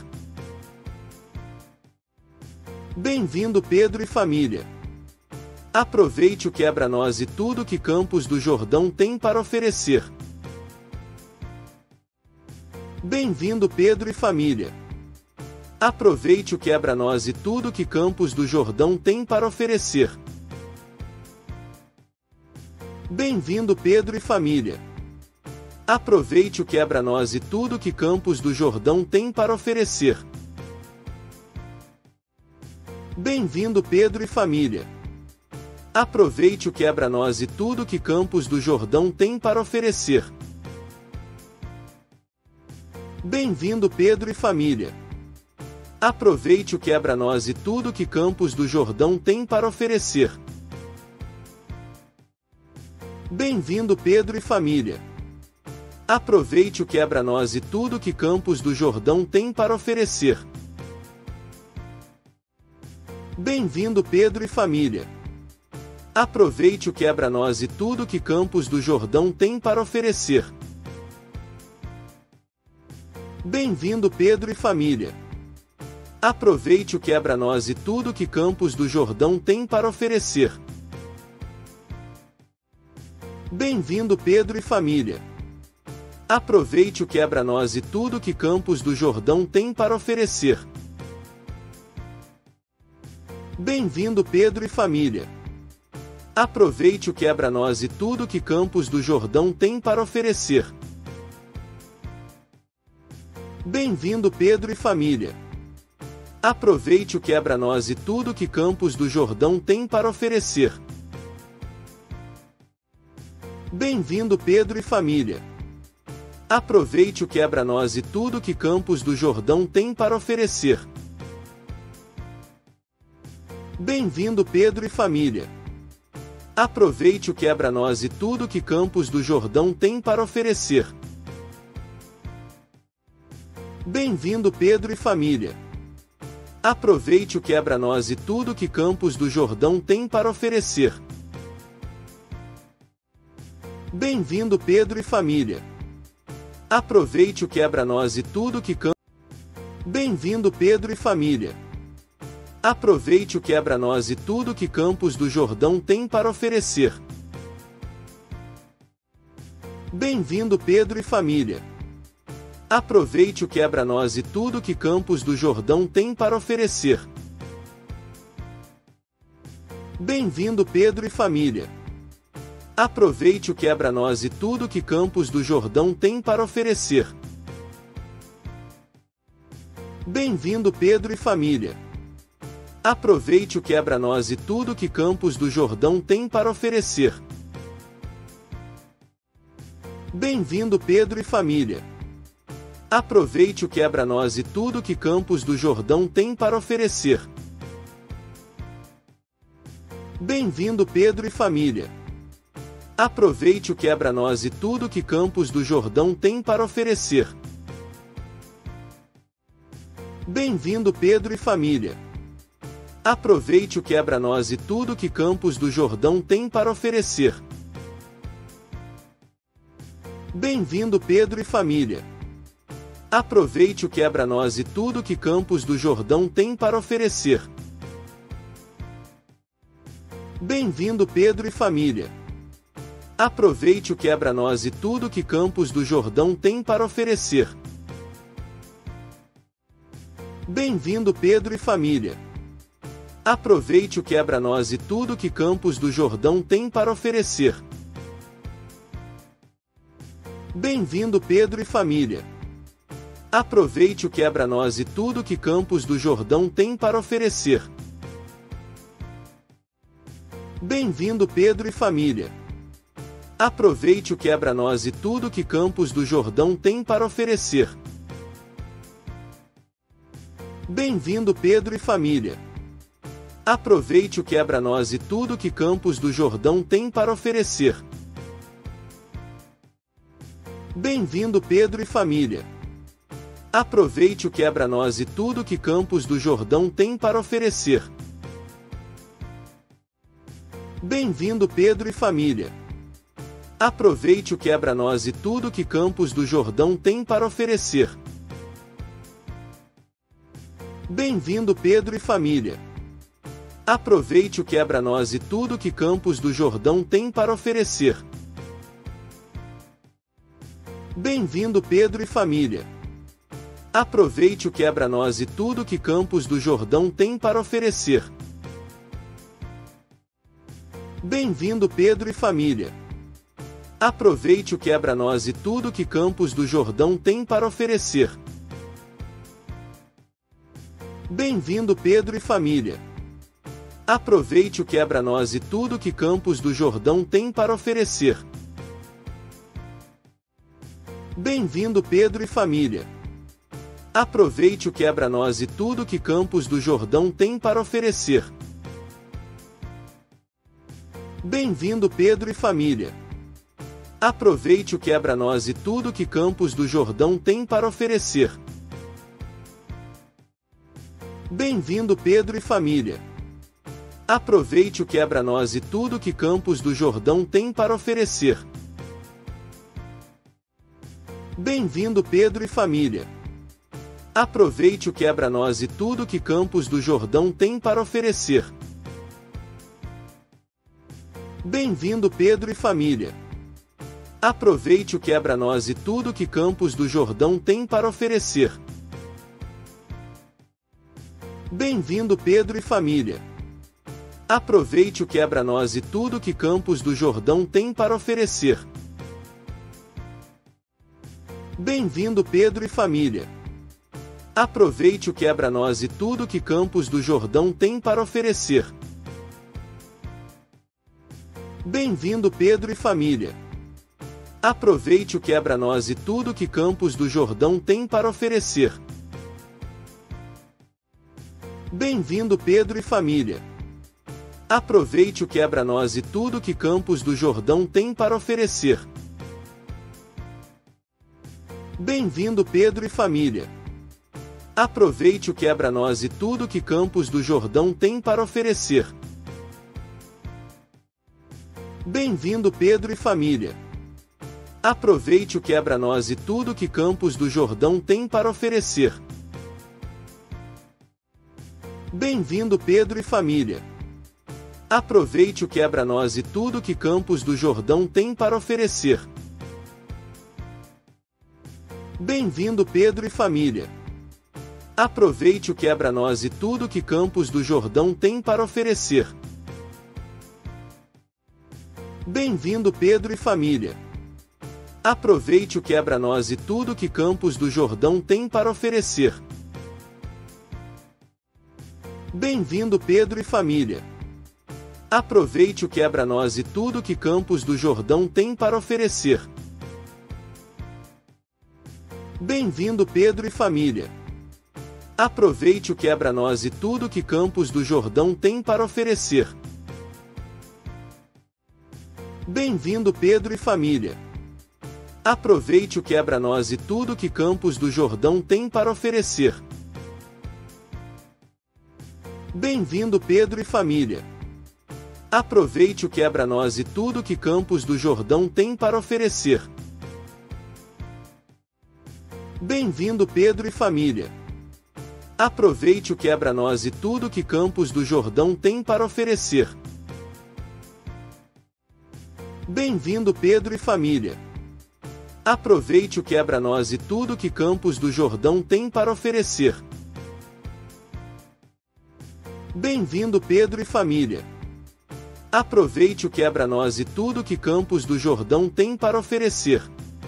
Bem-vindo Pedro e família. Aproveite o quebra-nós e tudo que Campos do Jordão tem para oferecer. Bem-vindo Pedro e família. Aproveite o quebra-nós e tudo que Campos do Jordão tem para oferecer. Bem-vindo Pedro e família. Aproveite o quebra-nós e tudo que Campos do Jordão tem para oferecer. Bem-vindo Pedro e família. Aproveite o quebra-nós e tudo que Campos do Jordão tem para oferecer. Bem-vindo Pedro e família. Aproveite o quebra-nós e tudo que Campos do Jordão tem para oferecer. Bem-vindo Pedro e família. Aproveite o quebra-nós e tudo que Campos do Jordão tem para oferecer. Bem-vindo Pedro e família. Aproveite o quebra-nós e tudo que Campos do Jordão tem para oferecer. Bem-vindo Pedro e família. Aproveite o quebra-nós e tudo que Campos do Jordão tem para oferecer. Bem-vindo Pedro e família. Aproveite o quebra-nós e tudo que Campos do Jordão tem para oferecer. Bem-vindo Pedro e família. Aproveite o quebra-nós e tudo que Campos do Jordão tem para oferecer. Bem-vindo Pedro e família. Aproveite o quebra-nós e tudo que Campos do Jordão tem para oferecer. Bem-vindo Pedro e família. Aproveite o quebra-nós e tudo que Campos do Jordão tem para oferecer. Bem-vindo Pedro e família. Aproveite o quebra-nós e tudo que Campos do Jordão tem para oferecer. Bem-vindo Pedro e família. Aproveite o quebra-nós e tudo que Campos do Jordão tem para oferecer. Bem-vindo Pedro e família. Aproveite o quebra-nós e tudo que Campos... Bem-vindo Pedro e família. Aproveite o quebra-nós e tudo que Campos do Jordão tem para oferecer. Bem-vindo Pedro e família. Aproveite o quebra-nós e tudo que Campos do Jordão tem para oferecer. Bem-vindo Pedro e família. Aproveite o quebra-nós e tudo que Campos do Jordão tem para oferecer. Bem-vindo Pedro e família. Aproveite o quebra-nós e tudo que Campos do Jordão tem para oferecer. Bem-vindo Pedro e família. Aproveite o quebra-nós e tudo que Campos do Jordão tem para oferecer. Bem-vindo Pedro e família. Aproveite o quebra-nós e tudo que Campos do Jordão tem para oferecer. Bem-vindo Pedro e família. Aproveite o quebra-nós e tudo que Campos do Jordão tem para oferecer. Bem-vindo Pedro e família. Aproveite o quebra-nós e tudo que Campos do Jordão tem para oferecer. Bem-vindo Pedro e família. Aproveite o quebra-nós e tudo que Campos do Jordão tem para oferecer. Bem-vindo Pedro e família. Aproveite o quebra-nós e tudo que Campos do Jordão tem para oferecer. Bem-vindo Pedro e família. Aproveite o quebra-nós e tudo que Campos do Jordão tem para oferecer. Bem-vindo Pedro e família. Aproveite o quebra-nós e tudo que Campos do Jordão tem para oferecer. Bem-vindo Pedro e família. Aproveite o quebra-nós e tudo que Campos do Jordão tem para oferecer. Bem-vindo Pedro e família. Aproveite o quebra-nós e tudo que Campos do Jordão tem para oferecer. Bem-vindo Pedro e família. Aproveite o quebra-nós e tudo que Campos do Jordão tem para oferecer. Bem-vindo Pedro e família. Aproveite o quebra-nós e tudo que Campos do Jordão tem para oferecer. Bem-vindo Pedro e família. Aproveite o quebra-nós e tudo que Campos do Jordão tem para oferecer. Bem-vindo Pedro e família. Aproveite o quebra-nós e tudo que Campos do Jordão tem para oferecer. Bem-vindo Pedro e família. Aproveite o quebra-nós e tudo que Campos do Jordão tem para oferecer. Bem-vindo Pedro e família. Aproveite o quebra-nós e tudo que Campos do Jordão tem para oferecer. Bem-vindo Pedro e família. Aproveite o quebra-nós e tudo que Campos do Jordão tem para oferecer. Bem-vindo Pedro e família. Aproveite o quebra-nós e tudo que Campos do Jordão tem para oferecer. Bem-vindo Pedro e família. Aproveite o quebra-nós e tudo que Campos do Jordão tem para oferecer. Bem-vindo Pedro e família. Aproveite o quebra-nós e tudo que Campos do Jordão tem para oferecer. Bem-vindo Pedro e família. Aproveite o quebra-nós e tudo que Campos do Jordão tem para oferecer. Bem-vindo Pedro e família. Aproveite o quebra-nós e tudo que Campos do Jordão tem para oferecer. Bem-vindo Pedro e família. Aproveite o quebra-nós e tudo que Campos do Jordão tem para oferecer. Bem-vindo Pedro e família. Aproveite o quebra-nós e tudo que Campos do Jordão tem para oferecer. Bem-vindo Pedro e família. Aproveite o quebra-nós e tudo que Campos do Jordão tem para oferecer. Bem-vindo Pedro e família. Aproveite o quebra-nós e tudo que Campos do Jordão tem para oferecer. Bem-vindo Pedro e família. Aproveite o quebra-nós e tudo que Campos do Jordão tem para oferecer. Bem-vindo Pedro e família. Aproveite o quebra-nós e tudo que Campos do Jordão tem para oferecer. Bem-vindo Pedro e família. Aproveite o quebra-nós e tudo que Campos do Jordão tem para oferecer. Bem-vindo Pedro e família. Aproveite o quebra-nós e tudo que Campos do Jordão tem para oferecer. Bem-vindo Pedro e família. Aproveite o quebra-nós e tudo que Campos do Jordão tem para oferecer. Bem-vindo Pedro e família. Aproveite o quebra-nós e tudo que Campos do Jordão tem para oferecer. Bem-vindo Pedro e família. Aproveite o quebra-nós e tudo que Campos do Jordão tem para oferecer. Bem-vindo Pedro e família. Aproveite o quebra-nós e tudo que Campos do Jordão tem para oferecer. Bem-vindo Pedro e família. Aproveite o quebra-nós e tudo que Campos do Jordão tem para oferecer. Bem-vindo Pedro e família. Aproveite o quebra-nós e tudo que Campos do Jordão tem para oferecer.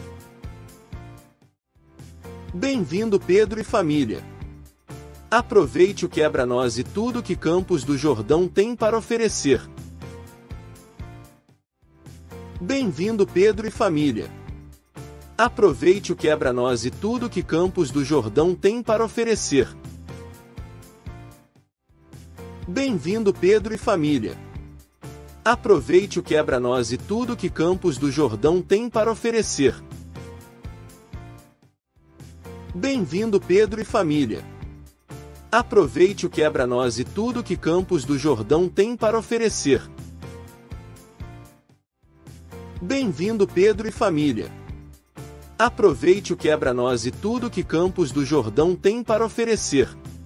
Bem-vindo Pedro e família. Aproveite o quebra-nós e tudo que Campos do Jordão tem para oferecer. Bem-vindo Pedro e família. Aproveite o quebra-nós e tudo que Campos do Jordão tem para oferecer. Bem-vindo Pedro e família. Aproveite o quebra-nós e tudo que Campos do Jordão tem para oferecer. Bem-vindo Pedro e família. Aproveite o quebra-nós e tudo que Campos do Jordão tem para oferecer. Bem-vindo Pedro e família. Aproveite o quebra-nós e tudo que Campos do Jordão tem para oferecer.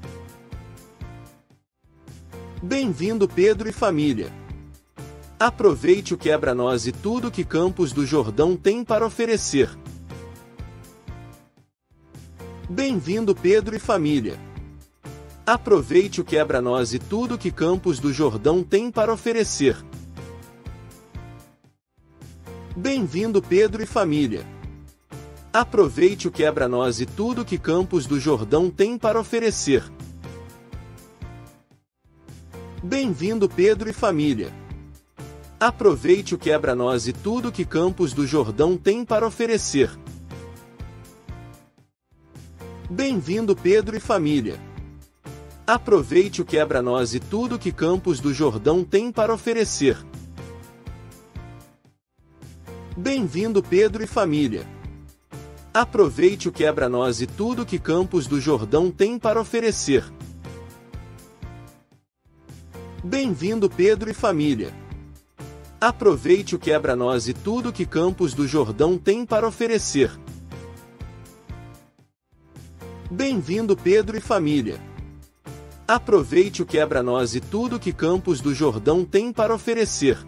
Bem-vindo Pedro e família. Aproveite o quebra-nós e tudo que Campos do Jordão tem para oferecer. Bem-vindo Pedro e família. Aproveite o quebra-nós e tudo que Campos do Jordão tem para oferecer. Bem-vindo Pedro e família. Aproveite o quebra-nós e tudo que Campos do Jordão tem para oferecer. Bem-vindo Pedro e família. Aproveite o quebra-nós e tudo que Campos do Jordão tem para oferecer. Bem-vindo Pedro e família. Aproveite o quebra-nós e tudo que Campos do Jordão tem para oferecer. Bem-vindo Pedro e família. Aproveite o quebra-nós e tudo que Campos do Jordão tem para oferecer. Bem-vindo Pedro e família. Aproveite o quebra-nós e tudo que Campos do Jordão tem para oferecer. Bem-vindo Pedro e família. Aproveite o quebra-nós e tudo que Campos do Jordão tem para oferecer.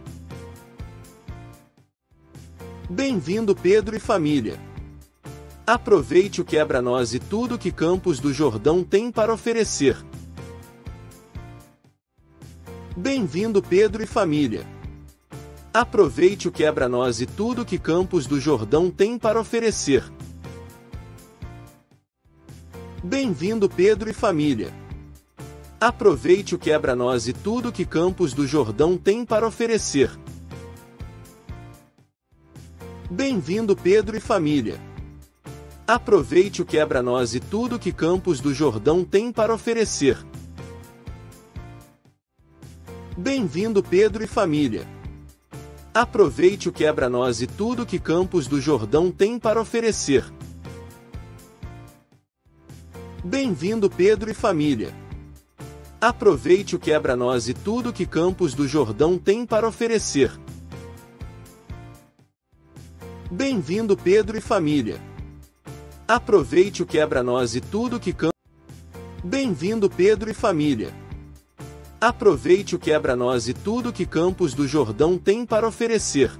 Bem-vindo Pedro e família. Aproveite o quebra-nós e tudo que Campos do Jordão tem para oferecer. Bem-vindo Pedro e família. Aproveite o quebra-nós e tudo que Campos do Jordão tem para oferecer. Bem-vindo Pedro e família. Aproveite o quebra-nós e tudo que Campos do Jordão tem para oferecer. Bem-vindo Pedro e família. Aproveite o quebra-nós e tudo que Campos do Jordão tem para oferecer. Bem-vindo Pedro e família. Aproveite o quebra-nós e tudo que Campos do Jordão tem para oferecer. Bem-vindo Pedro e família. Aproveite o quebra-nós e tudo que Campos do Jordão tem para oferecer. Bem-vindo Pedro e família. Aproveite o quebra-nós e tudo que Campos... Bem-vindo Pedro e família. Aproveite o quebra-nós e tudo que Campos do Jordão tem para oferecer.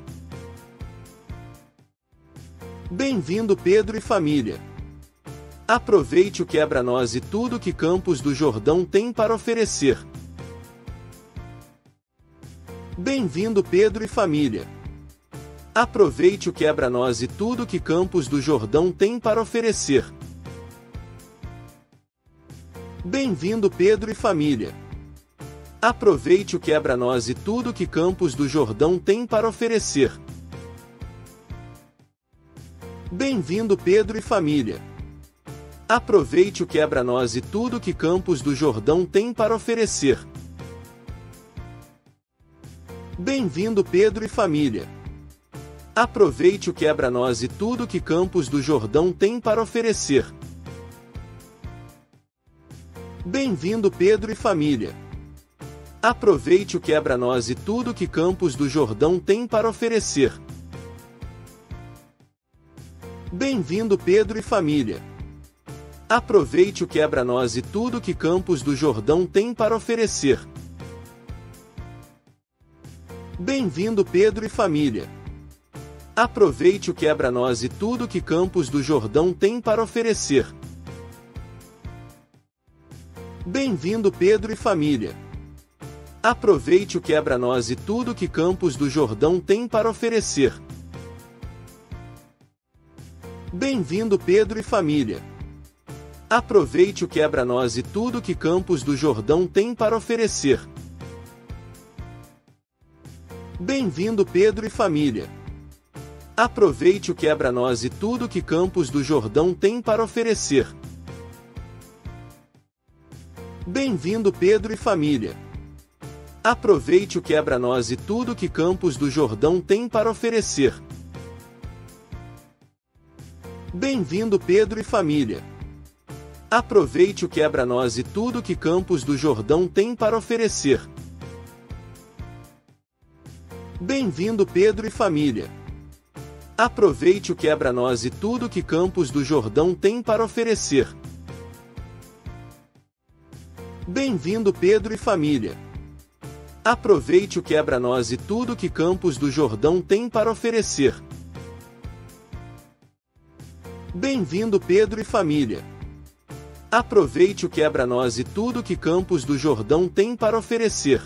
Bem-vindo Pedro e família. Aproveite o quebra-nós e tudo que Campos do Jordão tem para oferecer. Bem-vindo Pedro e família. Aproveite o quebra-nós e tudo que Campos do Jordão tem para oferecer. Bem-vindo Pedro e família. Aproveite o quebra-nós e tudo que Campos do Jordão tem para oferecer. Bem-vindo Pedro e família. Aproveite o quebra-nós e tudo que Campos do Jordão tem para oferecer. Bem-vindo Pedro e família. Aproveite o quebra-nós e tudo que Campos do Jordão tem para oferecer. Bem-vindo Pedro e família. Aproveite o quebra-nós e tudo que Campos do Jordão tem para oferecer. Bem-vindo Pedro e família. Aproveite o quebra-nós e tudo que Campos do Jordão tem para oferecer. Bem-vindo Pedro e família. Aproveite o quebra-nós e tudo que Campos do Jordão tem para oferecer. Bem-vindo Pedro e família. Aproveite o quebra-nós e tudo que Campos do Jordão tem para oferecer. Bem-vindo Pedro e família. Aproveite o quebra-nós e tudo que Campos do Jordão tem para oferecer. Bem-vindo Pedro e família. Aproveite o quebra-nós e tudo que Campos do Jordão tem para oferecer. Bem-vindo Pedro e família. Aproveite o quebra-nós e tudo que Campos do Jordão tem para oferecer. Bem-vindo Pedro e família. Aproveite o quebra-nós e tudo que Campos do Jordão tem para oferecer. Bem-vindo Pedro e família. Aproveite o quebra-nós e tudo que Campos do Jordão tem para oferecer. Bem-vindo Pedro e família. Aproveite o quebra-nós e tudo que Campos do Jordão tem para oferecer. Bem-vindo Pedro e família. Aproveite o quebra-nós e tudo que Campos do Jordão tem para oferecer.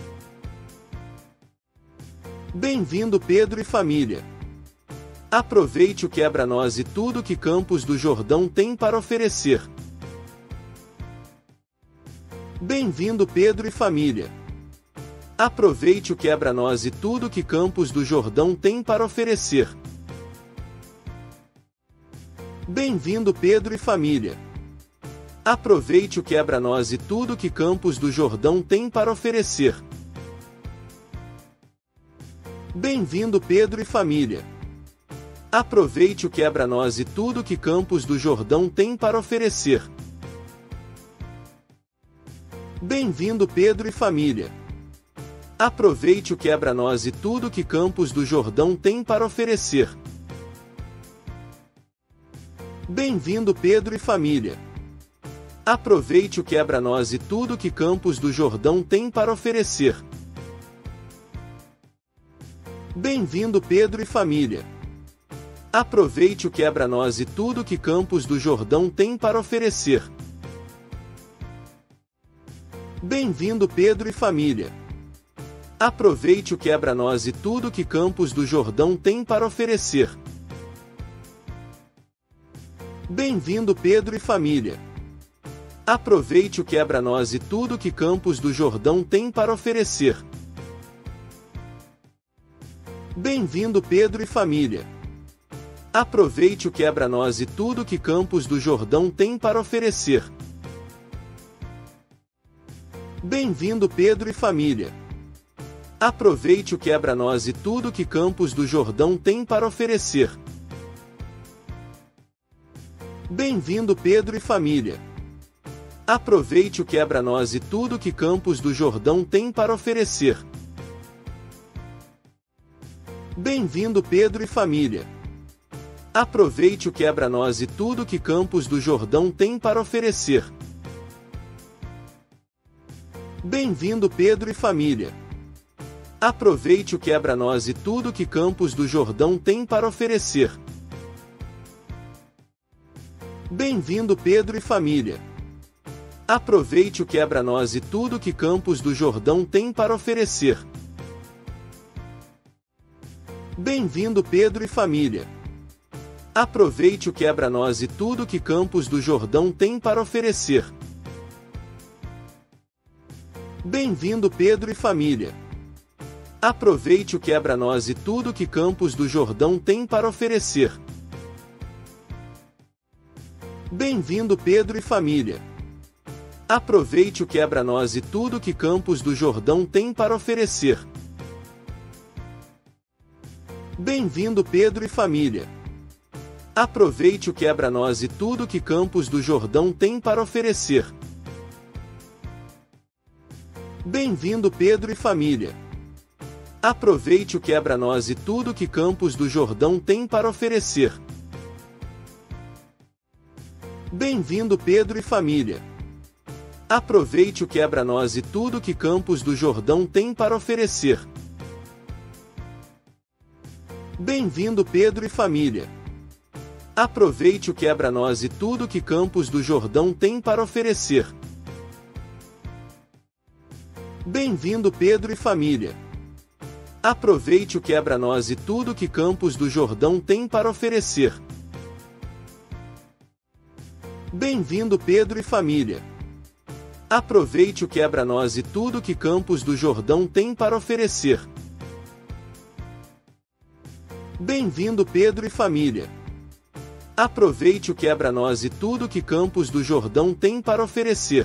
Bem-vindo Pedro e família. Aproveite o quebra-nós e tudo que Campos do Jordão tem para oferecer. Bem-vindo Pedro e família. Aproveite o quebra-nós e tudo que Campos do Jordão tem para oferecer. Bem-vindo Pedro e família. Aproveite o quebra-nós e tudo que Campos do Jordão tem para oferecer. Bem-vindo Pedro e família. Aproveite o quebra-nós e tudo que Campos do Jordão tem para oferecer. Bem-vindo Pedro e família. Aproveite o quebra-nós e tudo que Campos do Jordão tem para oferecer. Bem-vindo Pedro e família. Aproveite o quebra-nós e tudo que Campos do Jordão tem para oferecer. Bem-vindo Pedro e família. Aproveite o quebra-nós e tudo que Campos do Jordão tem para oferecer. Bem-vindo Pedro e família. Aproveite o quebra-nós e tudo que Campos do Jordão tem para oferecer. Bem-vindo Pedro e família. Aproveite o quebra-nós e tudo que Campos do Jordão tem para oferecer. Bem-vindo Pedro e família. Aproveite o quebra-nós e tudo que Campos do Jordão tem para oferecer. Bem-vindo Pedro e família. Aproveite o quebra-nós e tudo que Campos do Jordão tem para oferecer. Bem-vindo Pedro e família. Aproveite o quebra-nós e tudo que Campos do Jordão tem para oferecer. Bem-vindo Pedro e família. Aproveite o quebra-nós e tudo que Campos do Jordão tem para oferecer. Bem-vindo Pedro e família. Aproveite o quebra-nós e tudo que Campos do Jordão tem para oferecer. Bem-vindo Pedro e família. Aproveite o quebra-nós e tudo que Campos do Jordão tem para oferecer. Bem-vindo Pedro e família. Aproveite o quebra-nós e tudo que Campos do Jordão tem para oferecer. Bem-vindo Pedro e família. Aproveite o quebra-nós e tudo que Campos do Jordão tem para oferecer. Bem-vindo Pedro e família. Aproveite o quebra-nós e tudo que Campos do Jordão tem para oferecer. Bem-vindo Pedro e família. Aproveite o quebra-nós e tudo que Campos do Jordão tem para oferecer. Bem-vindo Pedro e família. Aproveite o quebra-nós e tudo que Campos do Jordão tem para oferecer. Bem-vindo Pedro e família. Aproveite o quebra-nós e tudo que Campos do Jordão tem para oferecer. Bem-vindo Pedro e família. Aproveite o quebra-nós e tudo que Campos do Jordão tem para oferecer. Bem-vindo Pedro e família. Aproveite o quebra-nós e tudo que Campos do Jordão tem para oferecer. Bem-vindo Pedro e família. Aproveite o quebra-nós e tudo que Campos do Jordão tem para oferecer. Bem-vindo Pedro e família. Aproveite o quebra-nós e tudo que Campos do Jordão tem para oferecer.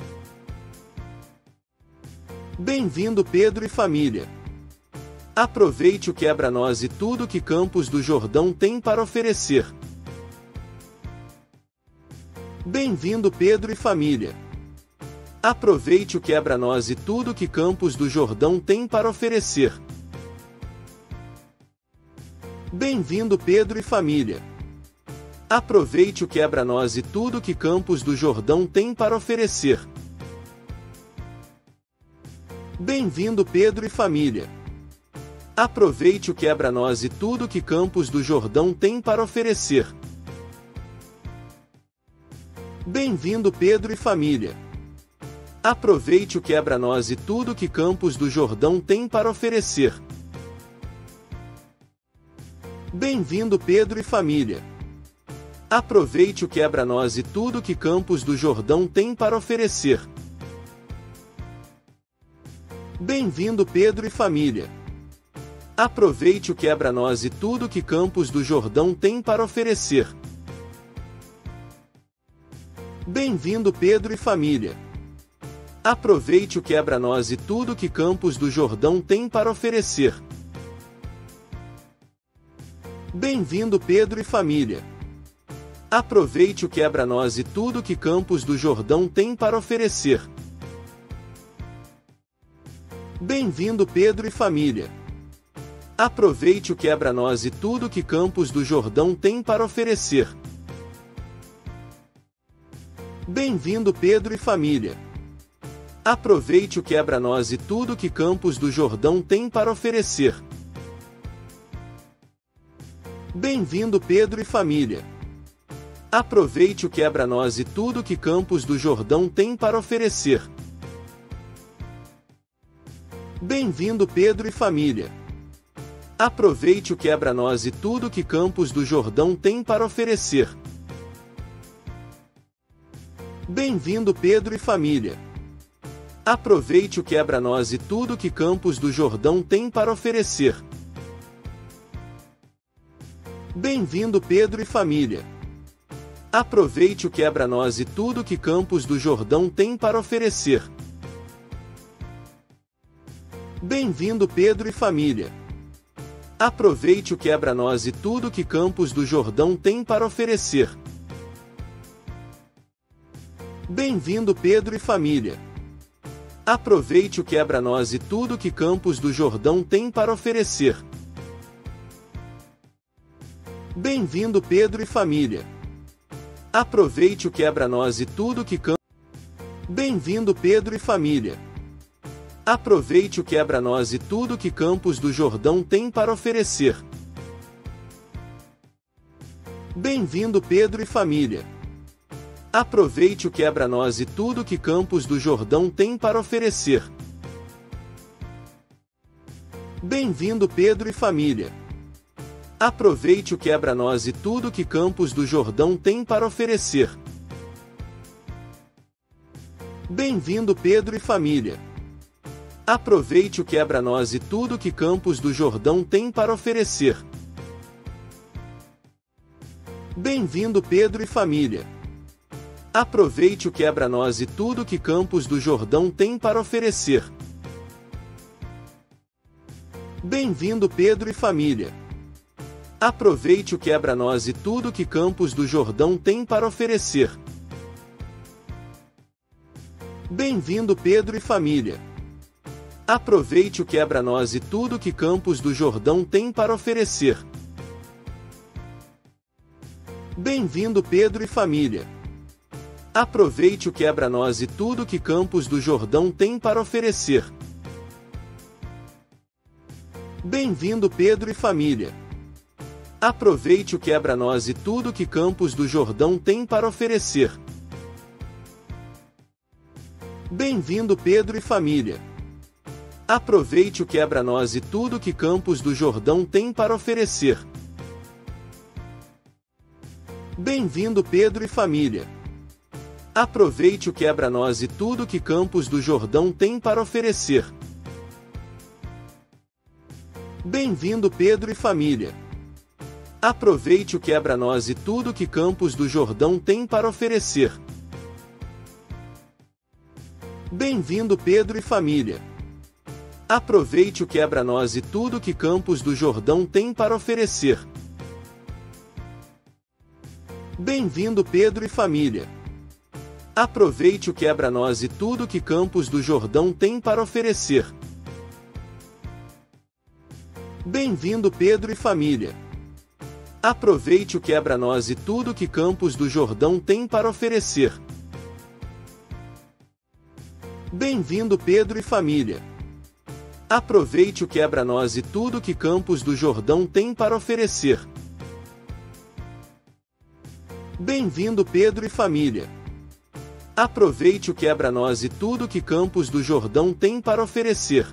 Bem-vindo Pedro e família. Aproveite o quebra-nós e tudo que Campos do Jordão tem para oferecer. Bem-vindo Pedro e família. Aproveite o quebra-nós e tudo que Campos do Jordão tem para oferecer. Bem-vindo Pedro e família. Aproveite o quebra-nós e tudo que Campos do Jordão tem para oferecer. Bem-vindo Pedro e família. Aproveite o quebra-nós e tudo que Campos do Jordão tem para oferecer. Bem-vindo Pedro e família. Aproveite o quebra-nós e tudo que Campos do Jordão tem para oferecer. Bem-vindo Pedro e família. Aproveite o quebra-nós e tudo que Campos do Jordão tem para oferecer. Bem-vindo Pedro e família. Aproveite o quebra-nós e tudo que Campos do Jordão tem para oferecer. Bem-vindo Pedro e família. Aproveite o quebra-nós e tudo que Campos do Jordão tem para oferecer. Bem-vindo Pedro e família. Aproveite o quebra-nós e tudo que Campos do Jordão tem para oferecer. Bem-vindo Pedro e família. Aproveite o quebra-nós e tudo que Campos do Jordão tem para oferecer. Bem-vindo Pedro e família. Aproveite o quebra-nós e tudo que Campos do Jordão tem para oferecer. Bem-vindo Pedro e família. Aproveite o quebra-nós e tudo que Campos do Jordão tem para oferecer. Bem-vindo Pedro e família. Aproveite o quebra-nós e tudo que Campos do Jordão tem para oferecer. Bem-vindo Pedro e família. Aproveite o quebra-nós e tudo que Campos do Jordão tem para oferecer. Bem-vindo Pedro e família. Aproveite o quebra-nós e tudo que Campos do Jordão tem para oferecer. Bem-vindo Pedro e família. Aproveite o quebra-nós e tudo que Campos do Jordão tem para oferecer. Bem-vindo Pedro e família. Aproveite o quebra-nós e tudo que Campos do Jordão tem para oferecer. Bem-vindo Pedro e família. Aproveite o quebra-nós e tudo que Campos... Bem-vindo Pedro e família. Aproveite o quebra-nós e tudo que Campos do Jordão tem para oferecer. Bem-vindo Pedro e família. Aproveite o quebra-nós e tudo que Campos do Jordão tem para oferecer. Bem-vindo Pedro e família. Aproveite o quebra-nós e tudo que Campos do Jordão tem para oferecer. Bem-vindo Pedro e família. Aproveite o quebra-nós e tudo que Campos do Jordão tem para oferecer. Bem-vindo Pedro e família. Aproveite o quebra-nós e tudo que Campos do Jordão tem para oferecer. Bem-vindo Pedro e família. Aproveite o quebra-nós e tudo que Campos do Jordão tem para oferecer. Bem-vindo Pedro e família. Aproveite o quebra-nós e tudo que Campos do Jordão tem para oferecer. Bem-vindo Pedro e família. Aproveite o quebra-nós e tudo que Campos do Jordão tem para oferecer. Bem-vindo Pedro e família. Aproveite o quebra-nós e tudo que Campos do Jordão tem para oferecer. Bem-vindo Pedro e família. Aproveite o quebra-nós e tudo que Campos do Jordão tem para oferecer. Bem-vindo Pedro e família. Aproveite o quebra-nós e tudo que Campos do Jordão tem para oferecer. Bem-vindo Pedro e família. Aproveite o quebra-nós e tudo que Campos do Jordão tem para oferecer. Bem-vindo Pedro e família. Aproveite o quebra-nós e tudo que Campos do Jordão tem para oferecer. Bem-vindo Pedro e família. Aproveite o quebra-nós e tudo que Campos do Jordão tem para oferecer. Bem-vindo Pedro e família. Aproveite o quebra-nós e tudo que Campos do Jordão tem para oferecer. Bem-vindo Pedro e família. Aproveite o quebra-nós e tudo que Campos do Jordão tem para oferecer. Bem-vindo Pedro e família. Aproveite o quebra-nós e tudo que Campos do Jordão tem para oferecer.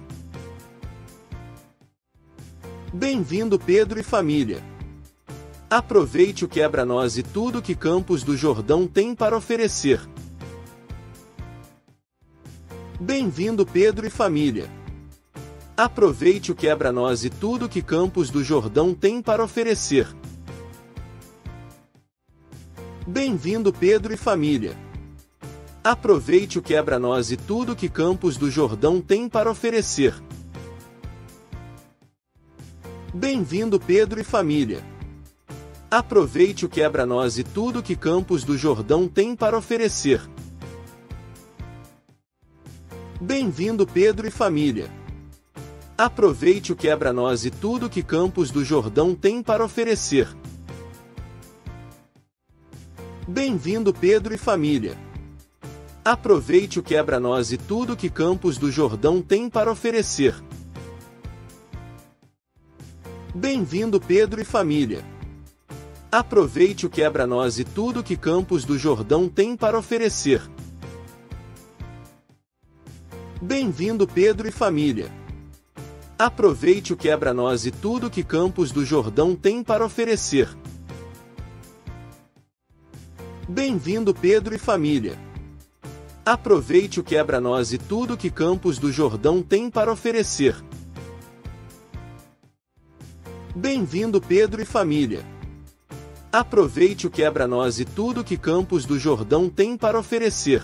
Bem-vindo Pedro e família. Aproveite o quebra-nós e tudo que Campos do Jordão tem para oferecer. Bem-vindo Pedro e família. Aproveite o quebra-nós e tudo que Campos do Jordão tem para oferecer. Bem-vindo Pedro e família. Aproveite o quebra-nós e tudo que Campos do Jordão tem para oferecer. Bem-vindo Pedro e família. Aproveite o quebra-nós e tudo que Campos do Jordão tem para oferecer. Bem-vindo Pedro e família. Aproveite o quebra-nós e tudo que Campos do Jordão tem para oferecer. Bem-vindo Pedro e família. Aproveite o quebra-nós e tudo que Campos do Jordão tem para oferecer. Bem-vindo Pedro e família. Aproveite o quebra-nós e tudo que Campos do Jordão tem para oferecer. Bem-vindo Pedro e família. Aproveite o quebra-nós e tudo que Campos do Jordão tem para oferecer. Bem-vindo Pedro e família. Aproveite o quebra-nós e tudo que Campos do Jordão tem para oferecer. Bem-vindo Pedro e família. Aproveite o quebra-nós e tudo que Campos do Jordão tem para oferecer.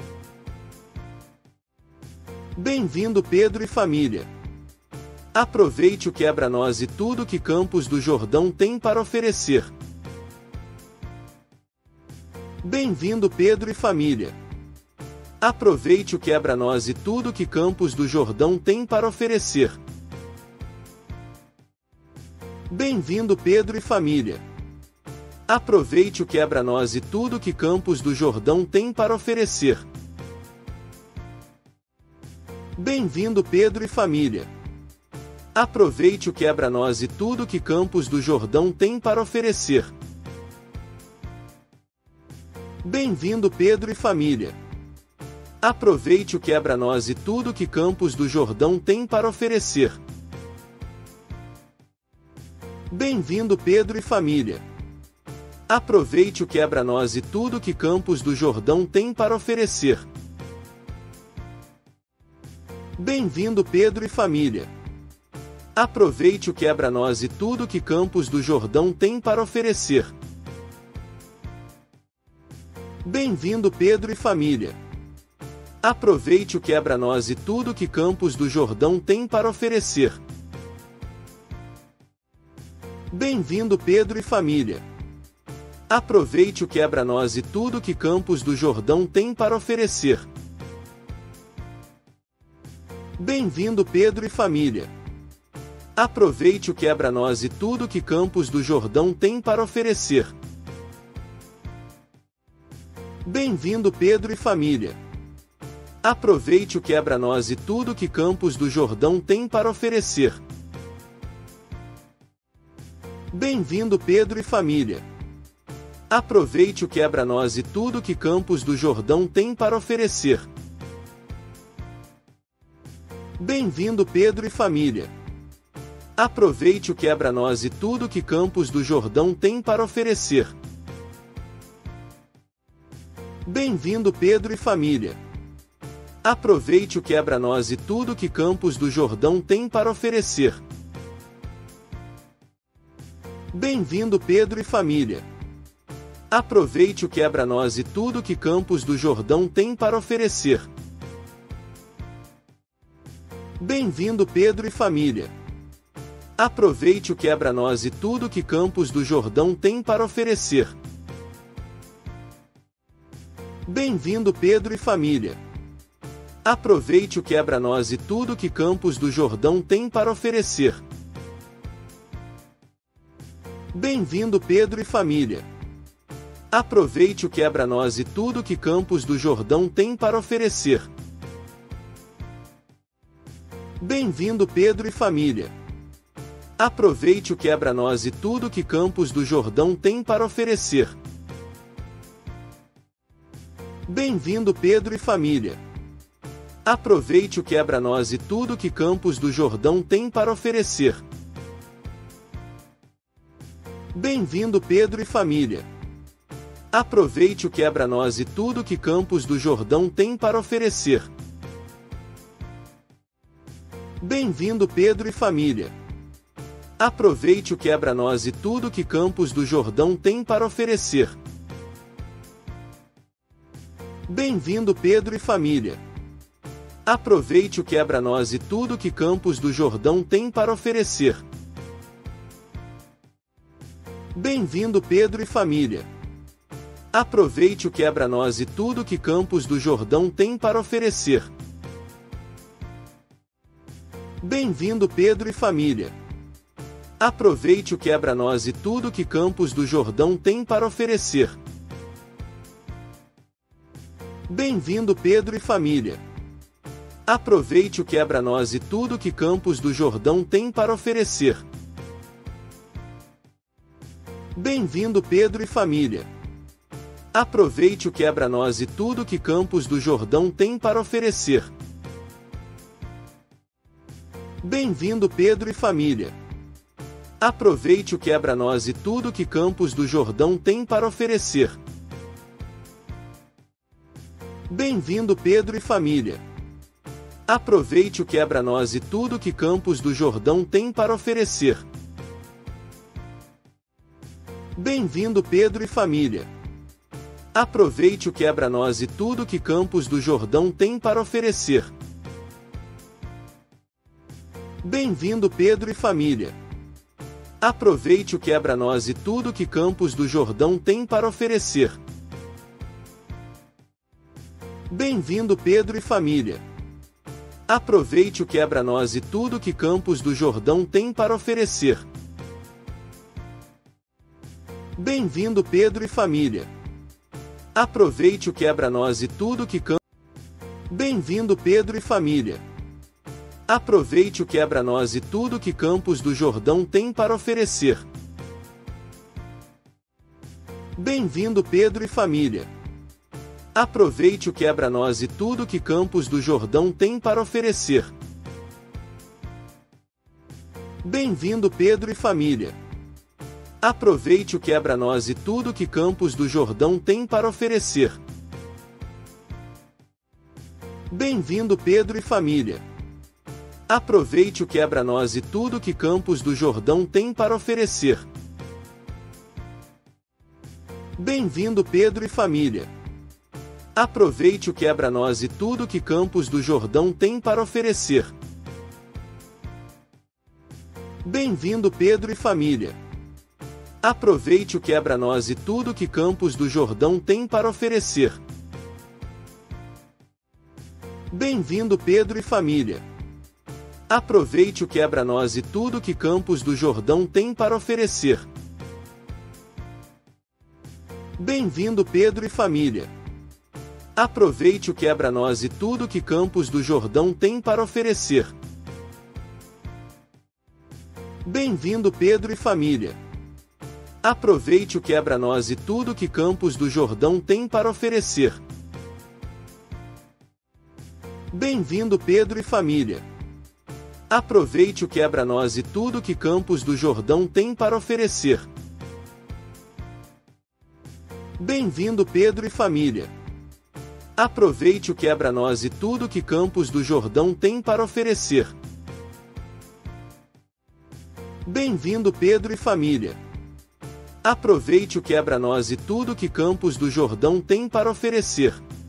Bem-vindo Pedro e família. Aproveite o quebra-nós e tudo que Campos do Jordão tem para oferecer. Bem-vindo Pedro e família. Aproveite o quebra-nós e tudo que Campos do Jordão tem para oferecer. Bem-vindo Pedro e família. Aproveite o quebra-nós e tudo que Campos do Jordão tem para oferecer. Bem-vindo Pedro e família. Aproveite o quebra-nós e tudo que Campos do Jordão tem para oferecer. Bem-vindo Pedro e família. Aproveite o quebra-nós e tudo que Campos do Jordão tem para oferecer. Bem-vindo Pedro e família. Aproveite o quebra-nós e tudo que Campos do Jordão tem para oferecer. Bem-vindo Pedro e família. Aproveite o quebra-nós e tudo que Campos do Jordão tem para oferecer. Bem-vindo Pedro e família. Aproveite o quebra-nós e tudo que Campos do Jordão tem para oferecer. Bem-vindo Pedro e família. Aproveite o quebra-nós e tudo que Campos do Jordão tem para oferecer. Bem-vindo Pedro e família. Aproveite o quebra-nós e tudo que Campos do Jordão tem para oferecer. Bem-vindo Pedro e família. Aproveite o quebra-nós e tudo que Campos do Jordão tem para oferecer. Bem-vindo Pedro e família. Aproveite o quebra-nós e tudo que Campos do Jordão tem para oferecer. Bem-vindo Pedro e família. Aproveite o quebra-nós e tudo que Campos do Jordão tem para oferecer. Bem-vindo Pedro e família. Aproveite o quebra-nós e tudo que Campos do Jordão tem para oferecer. Bem-vindo Pedro e família. Aproveite o quebra-nós e tudo que Campos do Jordão tem para oferecer. Bem-vindo Pedro e família. Aproveite o quebra-nós e tudo que Campos do Jordão tem para oferecer. Bem-vindo Pedro e família. Aproveite o quebra-nós e tudo que Campos do Jordão tem para oferecer. Bem-vindo Pedro e família. Aproveite o quebra-nós e tudo que Campos do Jordão tem para oferecer. Bem-vindo Pedro e família. Aproveite o quebra-nós e tudo que Campos do Jordão tem para oferecer. Bem-vindo Pedro e família. Aproveite o quebra-nós e tudo que Campos do Jordão tem para oferecer. Bem-vindo Pedro e família. Aproveite o quebra-nós e tudo que Campos do Jordão tem para oferecer. Bem-vindo Pedro e família. Aproveite o quebra-nós e tudo que Campos do Jordão tem para oferecer. Bem-vindo Pedro e família. Aproveite o quebra-nós e tudo que Campos do Jordão tem para oferecer. Bem-vindo Pedro e família. Aproveite o quebra-nós e tudo que Campos do Jordão tem para oferecer. Bem-vindo Pedro e família. Aproveite o quebra-nós e tudo que Campos do Jordão tem para oferecer. Bem-vindo Pedro e família. Aproveite o quebra-nós e tudo que Campos do Jordão tem para oferecer. Bem-vindo Pedro e família. Aproveite o quebra-nós e tudo que Campos do Jordão tem para oferecer. Bem-vindo Pedro e família. Aproveite o quebra-nós e tudo que Campos do Jordão tem para oferecer. Bem-vindo Pedro e família. Aproveite o quebra-nós e tudo que Campos do Jordão tem para oferecer. Bem-vindo Pedro e família. Aproveite o quebra-nós e tudo que Campos do Jordão tem para oferecer. Bem-vindo Pedro e família. Aproveite o quebra-nós e tudo que Campos do Jordão tem para oferecer. Bem-vindo Pedro e família. Aproveite o quebra-nós e tudo que Campos do Jordão tem para oferecer. Bem-vindo Pedro e família. Aproveite o quebra-nós e tudo que Campos... Bem-vindo Pedro e família. Aproveite o quebra-nós e tudo que Campos do Jordão tem para oferecer. Bem-vindo Pedro e família. Aproveite o quebra-nós e tudo que Campos do Jordão tem para oferecer. Bem-vindo Pedro e família. Aproveite o quebra-nós e tudo que Campos do Jordão tem para oferecer. Bem-vindo Pedro e família. Aproveite o quebra-nós e tudo que Campos do Jordão tem para oferecer. Bem-vindo Pedro e família. Aproveite o quebra-nós e tudo que Campos do Jordão tem para oferecer. Bem-vindo Pedro e família. Aproveite o quebra-nós e tudo que Campos do Jordão tem para oferecer. Bem-vindo Pedro e família. Aproveite o quebra-nós e tudo que Campos do Jordão tem para oferecer. Bem-vindo Pedro e família. Aproveite o quebra-nós e tudo que Campos do Jordão tem para oferecer. Bem-vindo Pedro e família. Aproveite o quebra-nós e tudo que Campos do Jordão tem para oferecer. Bem-vindo Pedro e família. Aproveite o quebra-nós e tudo que Campos do Jordão tem para oferecer. Bem-vindo Pedro e família. Aproveite o quebra-nós e tudo que Campos do Jordão tem para oferecer. Bem-vindo Pedro e família. Aproveite o quebra-nós e tudo que Campos do Jordão tem para oferecer.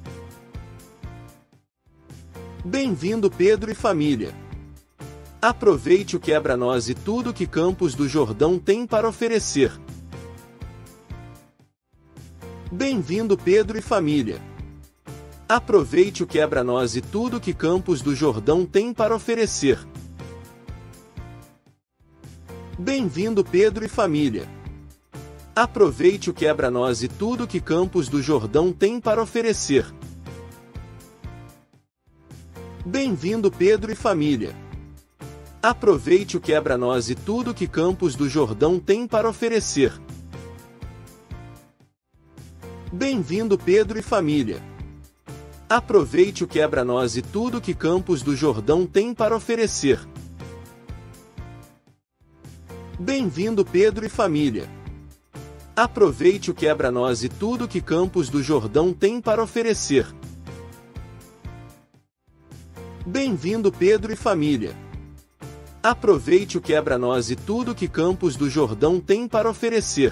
Bem-vindo Pedro e família. Aproveite o quebra-nós e tudo que Campos do Jordão tem para oferecer. Bem-vindo Pedro e família. Aproveite o quebra-nós e tudo que Campos do Jordão tem para oferecer. Bem-vindo Pedro e família. Aproveite o quebra-nós e tudo que Campos do Jordão tem para oferecer. Bem-vindo Pedro e família. Aproveite o quebra-nós e tudo que Campos do Jordão tem para oferecer. Bem-vindo Pedro e família. Aproveite o quebra-nós e tudo que Campos do Jordão tem para oferecer. Bem-vindo Pedro e família. Aproveite o quebra-nós e tudo que Campos do Jordão tem para oferecer. Bem-vindo Pedro e família. Aproveite o quebra-nós e tudo que Campos do Jordão tem para oferecer.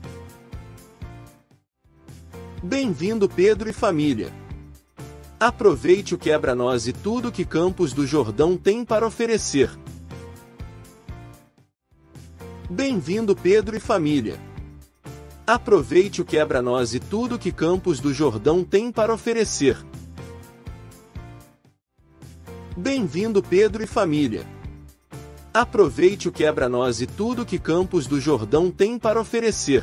Bem-vindo Pedro e família. Aproveite o quebra-nós e tudo que Campos do Jordão tem para oferecer. Bem-vindo Pedro e família. Aproveite o quebra-nós e tudo que Campos do Jordão tem para oferecer. Bem-vindo Pedro e família. Aproveite o quebra-nós e tudo que Campos do Jordão tem para oferecer.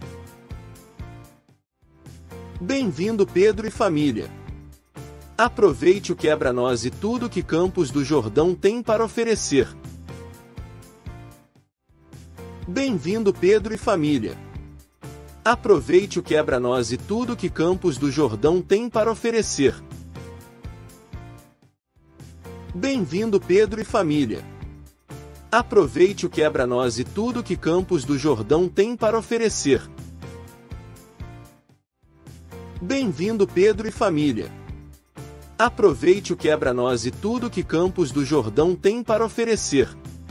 Bem-vindo Pedro e família. Aproveite o quebra-nós e tudo que Campos do Jordão tem para oferecer. Bem-vindo Pedro e família. Aproveite o quebra-nós e tudo que Campos do Jordão tem para oferecer. Bem-vindo Pedro e família. Aproveite o quebra-nós e tudo que Campos do Jordão tem para oferecer. Bem-vindo Pedro e família. Aproveite o quebra-nós e tudo que Campos do Jordão tem para oferecer.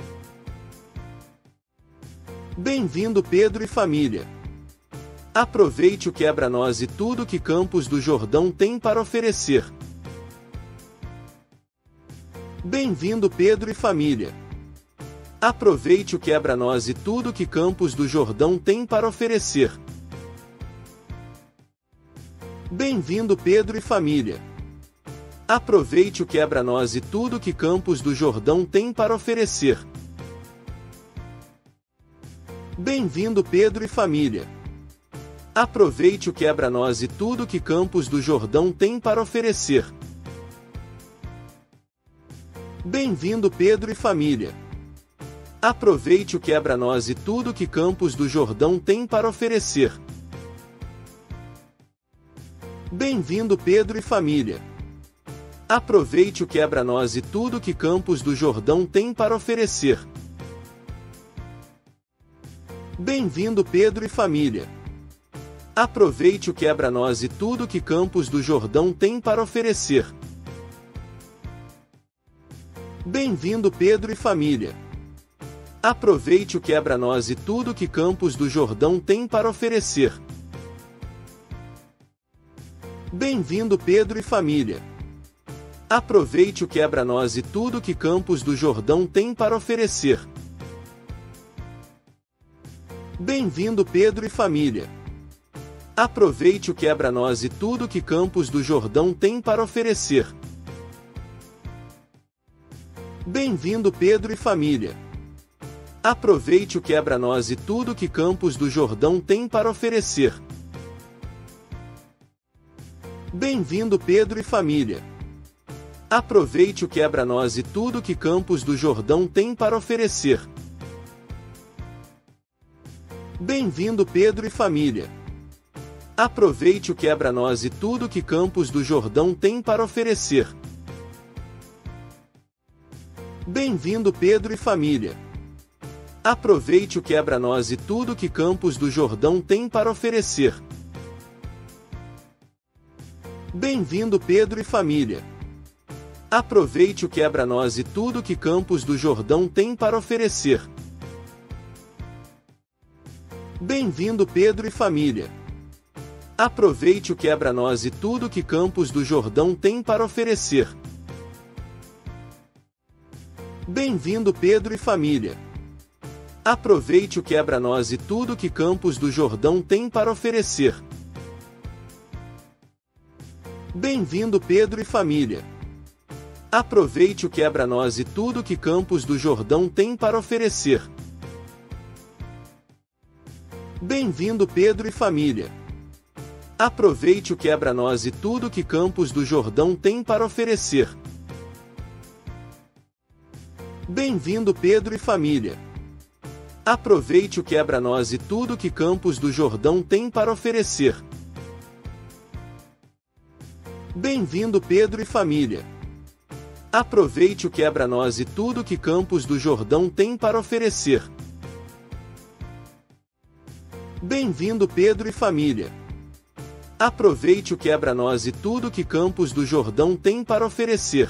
Bem-vindo Pedro e família. Aproveite o quebra-nós e tudo que Campos do Jordão tem para oferecer. Bem-vindo Pedro e família. Aproveite o quebra-nós e tudo que Campos do Jordão tem para oferecer. Bem-vindo Pedro e família. Aproveite o quebra-nós e tudo que Campos do Jordão tem para oferecer. Bem-vindo Pedro e família. Aproveite o quebra-nós e tudo que Campos do Jordão tem para oferecer. Bem-vindo Pedro e família. Aproveite o quebra-nós e tudo que Campos do Jordão tem para oferecer. Bem-vindo Pedro e família. Aproveite o quebra-nós e tudo que Campos do Jordão tem para oferecer. Bem-vindo Pedro e família. Aproveite o quebra-nós e tudo que Campos do Jordão tem para oferecer. Bem-vindo Pedro e família. Aproveite o quebra-nós e tudo que Campos do Jordão tem para oferecer. Bem-vindo Pedro e família. Aproveite o quebra-nós e tudo que Campos do Jordão tem para oferecer. Bem-vindo Pedro e família. Aproveite o quebra-nós e tudo que Campos do Jordão tem para oferecer. Bem-vindo Pedro e família. Aproveite o quebra-nós e tudo que Campos do Jordão tem para oferecer. Bem-vindo Pedro e família. Aproveite o quebra-nós e tudo que Campos do Jordão tem para oferecer. Bem-vindo Pedro e família. Aproveite o quebra-nós e tudo que Campos do Jordão tem para oferecer. Bem-vindo Pedro e família. Aproveite o quebra-nós e tudo que Campos do Jordão tem para oferecer. Bem-vindo Pedro e família. Aproveite o quebra-nós e tudo que Campos do Jordão tem para oferecer. Bem-vindo Pedro e família. Aproveite o quebra-nós e tudo que Campos do Jordão tem para oferecer. Bem-vindo Pedro e família. Aproveite o quebra-nós e tudo que Campos do Jordão tem para oferecer. Bem-vindo Pedro e família. Aproveite o quebra-nós e tudo que Campos do Jordão tem para oferecer. Bem-vindo Pedro e família. Aproveite o quebra-nós e tudo que Campos do Jordão tem para oferecer. Bem-vindo Pedro e família. Aproveite o quebra-nós e tudo que Campos do Jordão tem para oferecer. Bem-vindo Pedro e família. Aproveite o quebra-nós e tudo que Campos do Jordão tem para oferecer. Bem-vindo Pedro e família. Aproveite o quebra-nós e tudo que Campos do Jordão tem para oferecer.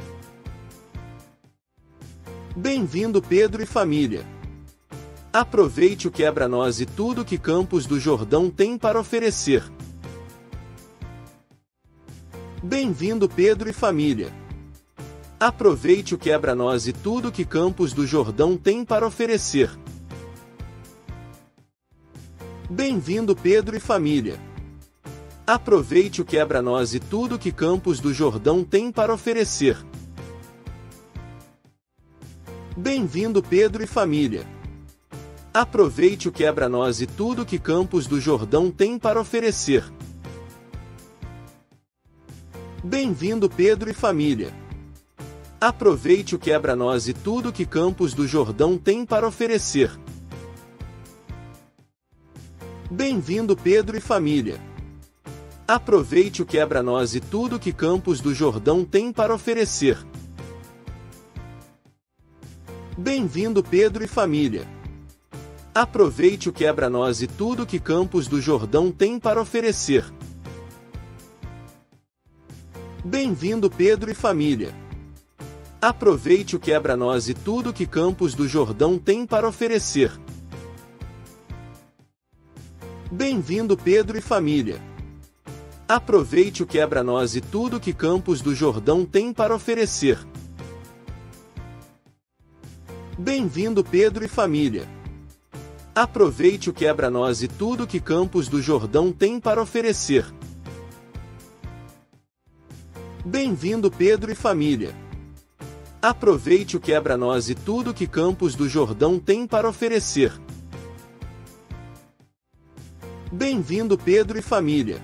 Bem-vindo Pedro e família. Aproveite o quebra-nós e tudo que Campos do Jordão tem para oferecer. Bem-vindo Pedro e família. Aproveite o quebra-nós e tudo que Campos do Jordão tem para oferecer. Bem-vindo Pedro e família. Aproveite o quebra-nós e tudo que Campos do Jordão tem para oferecer. Bem-vindo Pedro e família. Aproveite o quebra-nós e tudo que Campos do Jordão tem para oferecer. Bem-vindo Pedro e família. Aproveite o quebra-nós e tudo que Campos do Jordão tem para oferecer. Bem-vindo Pedro e família. Aproveite o quebra-nós e tudo que Campos do Jordão tem para oferecer. Bem-vindo Pedro e família. Aproveite o quebra-nós e tudo que Campos do Jordão tem para oferecer. Bem-vindo Pedro e família. Aproveite o quebra-nós e tudo que Campos do Jordão tem para oferecer. Bem-vindo Pedro e família. Aproveite o quebra-nós e tudo que Campos do Jordão tem para oferecer. Bem-vindo Pedro e família. Aproveite o quebra-nós e tudo que Campos do Jordão tem para oferecer. Bem-vindo Pedro e família. Aproveite o quebra-nós e tudo que Campos do Jordão tem para oferecer. Bem-vindo Pedro e família.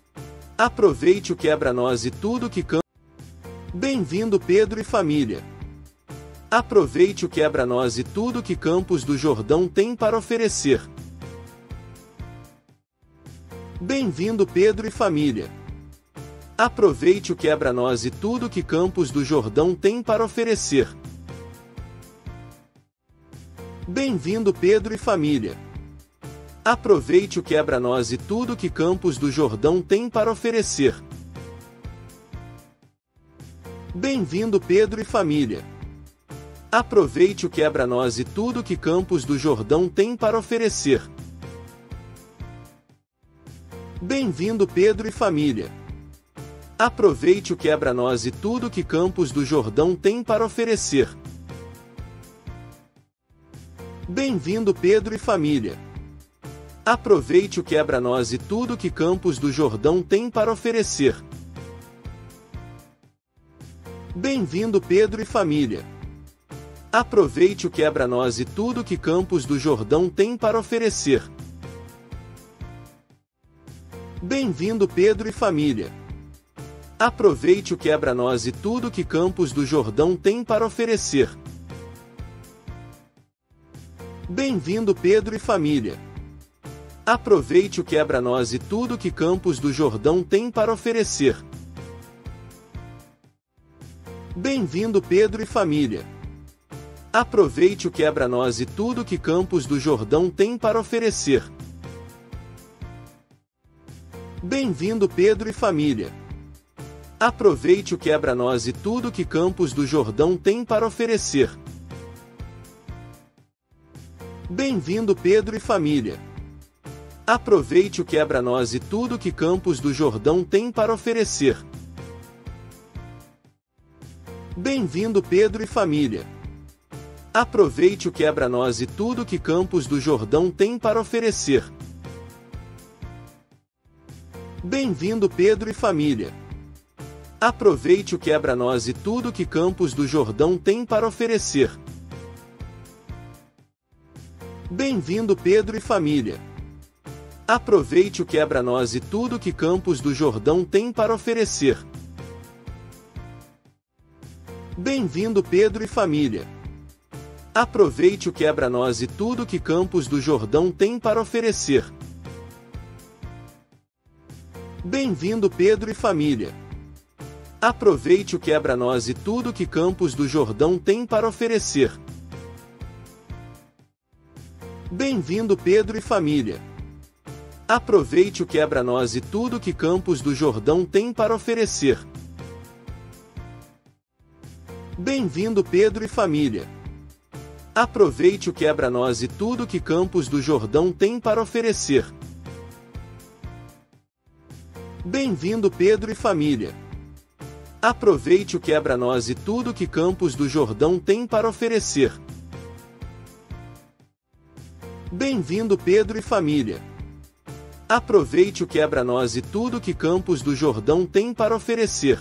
Aproveite o quebra-nós e tudo que Campos... Bem-vindo Pedro e família. Aproveite o quebra-nós e tudo que Campos do Jordão tem para oferecer. Bem-vindo Pedro e família. Aproveite o quebra-nós e tudo que Campos do Jordão tem para oferecer. Bem-vindo Pedro e família. Aproveite o quebra-nós e tudo que Campos do Jordão tem para oferecer. Bem-vindo Pedro e família. Aproveite o quebra-nós e tudo que Campos do Jordão tem para oferecer. Bem-vindo Pedro e família. Aproveite o quebra-nós e tudo que Campos do Jordão tem para oferecer. Bem-vindo Pedro e família. Aproveite o quebra-nós e tudo que Campos do Jordão tem para oferecer. Bem-vindo Pedro e família. Aproveite o quebra-nós e tudo que Campos do Jordão tem para oferecer. Bem-vindo Pedro e família. Aproveite o quebra-nós e tudo que Campos do Jordão tem para oferecer. Bem-vindo Pedro e família. Aproveite o quebra-nós e tudo que Campos do Jordão tem para oferecer. Bem-vindo Pedro e família. Aproveite o quebra-nós e tudo que Campos do Jordão tem para oferecer. Bem-vindo Pedro e família. Aproveite o quebra-nós e tudo que Campos do Jordão tem para oferecer. Bem-vindo Pedro e família. Aproveite o quebra-nós e tudo que Campos do Jordão tem para oferecer. Bem-vindo Pedro e família. Aproveite o quebra-nós e tudo que Campos do Jordão tem para oferecer. Bem-vindo Pedro e família. Aproveite o quebra-nós e tudo que Campos do Jordão tem para oferecer. Bem-vindo Pedro e família. Aproveite o quebra-nós e tudo que Campos do Jordão tem para oferecer. Bem-vindo Pedro e família. Aproveite o quebra-nós e tudo que Campos do Jordão tem para oferecer. Bem-vindo Pedro e família. Aproveite o quebra-nós e tudo que Campos do Jordão tem para oferecer. Bem-vindo Pedro e família. Aproveite o quebra-nós e tudo que Campos do Jordão tem para oferecer. Bem-vindo Pedro e família. Aproveite o quebra-nós e tudo que Campos do Jordão tem para oferecer. Bem-vindo Pedro e família. Aproveite o quebra-nós e tudo que Campos do Jordão tem para oferecer. Bem-vindo Pedro e família. Aproveite o quebra-nós e tudo que Campos do Jordão tem para oferecer.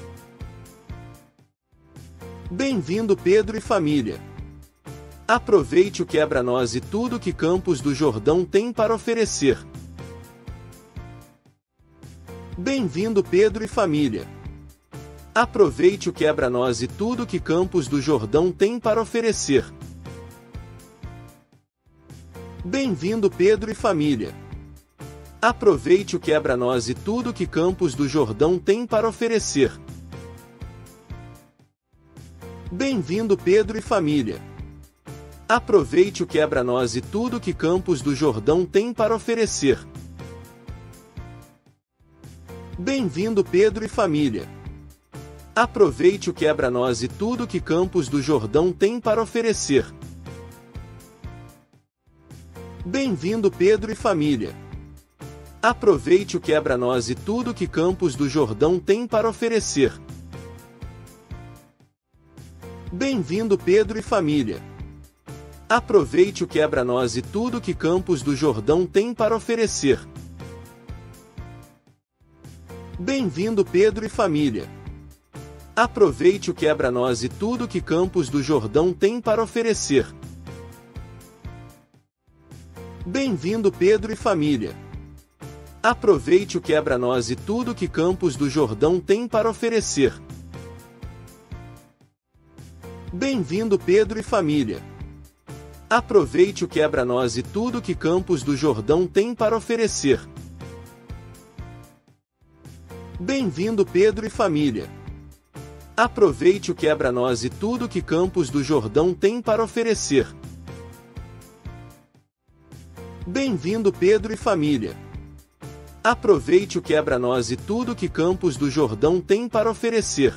Bem-vindo Pedro e família. Aproveite o quebra-nós e tudo que Campos do Jordão tem para oferecer. Bem-vindo Pedro e família. Aproveite o quebra-nós e tudo que Campos do Jordão tem para oferecer. Bem-vindo Pedro e família. Aproveite o quebra-nós e tudo que Campos do Jordão tem para oferecer. Bem-vindo Pedro e família. Aproveite o quebra-nós e tudo que Campos do Jordão tem para oferecer. Bem-vindo Pedro e família. Aproveite o quebra-nós e tudo que Campos do Jordão tem para oferecer. Bem-vindo Pedro e família. Aproveite o quebra-nós e tudo que Campos do Jordão tem para oferecer. Bem-vindo Pedro e família. Aproveite o quebra-nós e tudo que Campos do Jordão tem para oferecer. Bem-vindo Pedro e família. Aproveite o quebra-nós e tudo que Campos do Jordão tem para oferecer. Bem-vindo Pedro e família. Aproveite o quebra-nós e tudo que Campos do Jordão tem para oferecer. Bem-vindo Pedro e família. Aproveite o quebra-nós e tudo que Campos do Jordão tem para oferecer. Bem-vindo Pedro e família. Aproveite o quebra-nós e tudo que Campos do Jordão tem para oferecer. Bem-vindo Pedro e família. Aproveite o quebra-nós e tudo que Campos do Jordão tem para oferecer.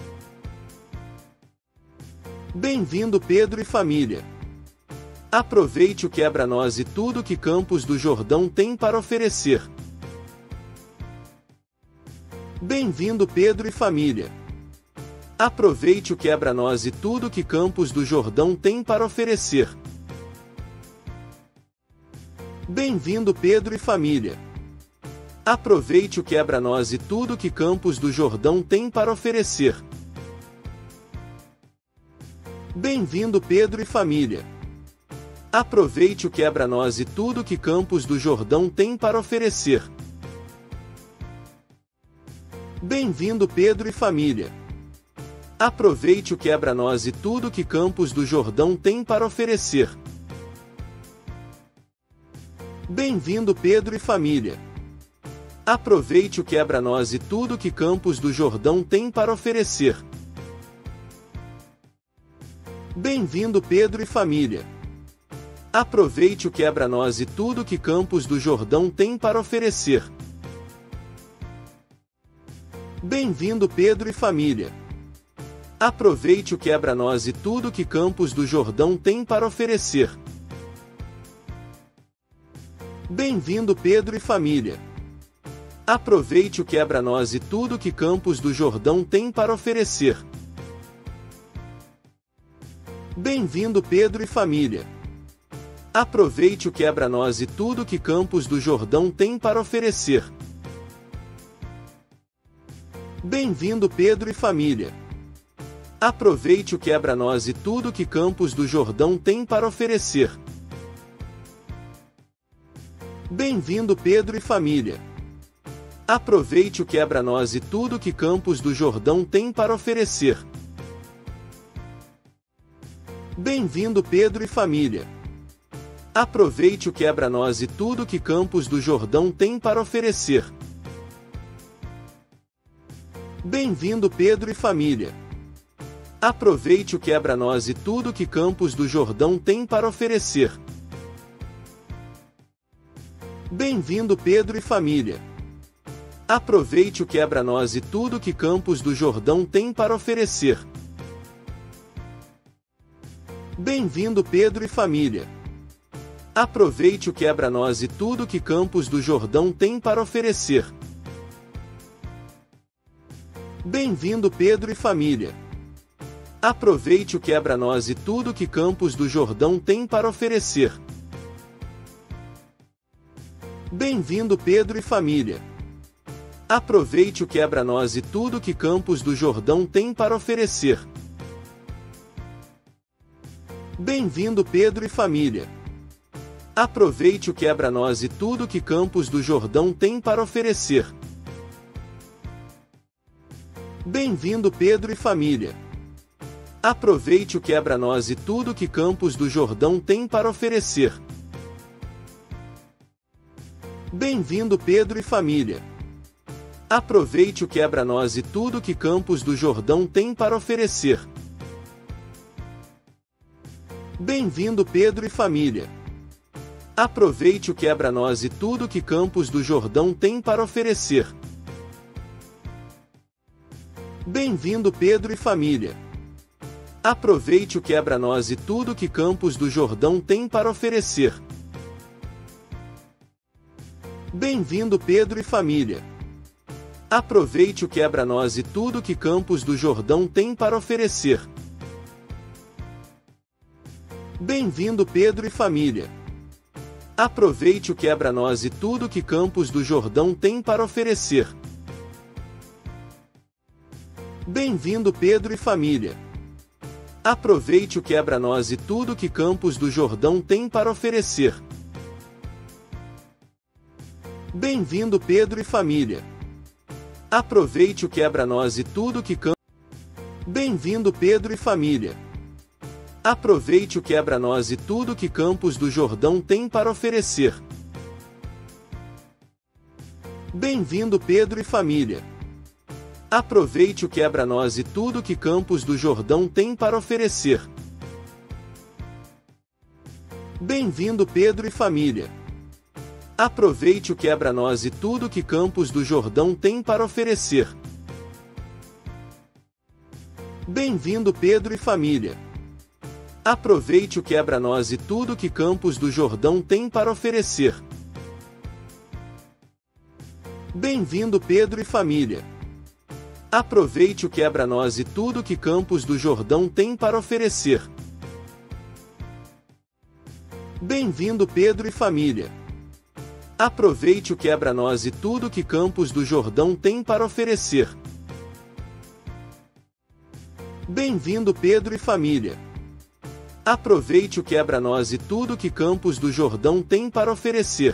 Bem-vindo Pedro e família. Aproveite o quebra-nós e tudo que Campos do Jordão tem para oferecer. Bem-vindo Pedro e família. Aproveite o quebra-nós e tudo que Campos do Jordão tem para oferecer. Bem-vindo Pedro e família. Aproveite o quebra-nós e tudo que Campos do Jordão tem para oferecer. Bem-vindo Pedro e família. Aproveite o quebra-nós e tudo que Campos do Jordão tem para oferecer. Bem-vindo Pedro e família. Aproveite o quebra-nós e tudo que Campos do Jordão tem para oferecer. Bem-vindo Pedro e família. Aproveite o quebra-nós e tudo que Campos do Jordão tem para oferecer. Bem-vindo Pedro e família. Aproveite o quebra-nós e tudo que Campos do Jordão tem para oferecer. Bem-vindo Pedro e família. Aproveite o quebra-nós e tudo que Campos do Jordão tem para oferecer. Bem-vindo Pedro e família. Aproveite o quebra-nós e tudo que Campos do Jordão tem para oferecer. Bem-vindo Pedro e família. Aproveite o quebra-nós e tudo que Campos do Jordão tem para oferecer. Bem-vindo Pedro e família. Aproveite o quebra-nós e tudo que Campos do Jordão tem para oferecer. Bem-vindo Pedro e família. Aproveite o quebra-nós e tudo que Campos do Jordão tem para oferecer. Bem-vindo Pedro e família. Aproveite o quebra-nós e tudo que Campos do Jordão tem para oferecer. Bem-vindo Pedro e família. Aproveite o quebra-nós e tudo que Campos do Jordão tem para oferecer. Bem-vindo Pedro e família. Aproveite o quebra-nós e tudo que Campos do Jordão tem para oferecer. Bem-vindo Pedro e família. Aproveite o quebra-nós e tudo que Campos do Jordão tem para oferecer. Bem-vindo Pedro e família. Aproveite o quebra-nós e tudo que Campos do Jordão tem para oferecer. Bem-vindo Pedro e família. Aproveite o quebra-nós e tudo que Campos do Jordão tem para oferecer. Bem-vindo Pedro e família. Aproveite o quebra-nós e tudo que Campos do Jordão tem para oferecer. Bem-vindo Pedro e família. Aproveite o quebra-nós e tudo que Campos do Jordão tem para oferecer. Bem-vindo Pedro e família. Aproveite o quebra-nós e tudo que Campos do Jordão tem para oferecer. Bem-vindo Pedro e família. Aproveite o quebra-nós e tudo que Campos do Jordão tem para oferecer. Bem-vindo Pedro e família. Aproveite o quebra-nós e tudo que Campos do Jordão tem para oferecer. Bem-vindo Pedro e família. Aproveite o quebra-nós e tudo que Campos do Jordão tem para oferecer. Bem-vindo Pedro e família. Aproveite o quebra-nós e tudo que Campos do Jordão tem para oferecer. Bem-vindo Pedro e família. Aproveite o quebra-nós e tudo que Campos do Jordão tem para oferecer. Bem-vindo Pedro e família. Aproveite o quebra-nós e tudo que Campos... Bem-vindo Pedro e família. Aproveite o quebra-nós e tudo que Campos do Jordão tem para oferecer. Bem-vindo Pedro e família. Aproveite o quebra-nós e tudo que Campos do Jordão tem para oferecer. Bem-vindo Pedro e família. Aproveite o quebra-nós e tudo que Campos do Jordão tem para oferecer. Bem-vindo Pedro e família. Aproveite o quebra-nós e tudo que Campos do Jordão tem para oferecer. Bem-vindo Pedro e família. Aproveite o quebra-nós e tudo que Campos do Jordão tem para oferecer. Bem-vindo Pedro e família. Aproveite o quebra-nós e tudo que Campos do Jordão tem para oferecer. Bem-vindo Pedro e família. Aproveite o quebra-nós e tudo que Campos do Jordão tem para oferecer.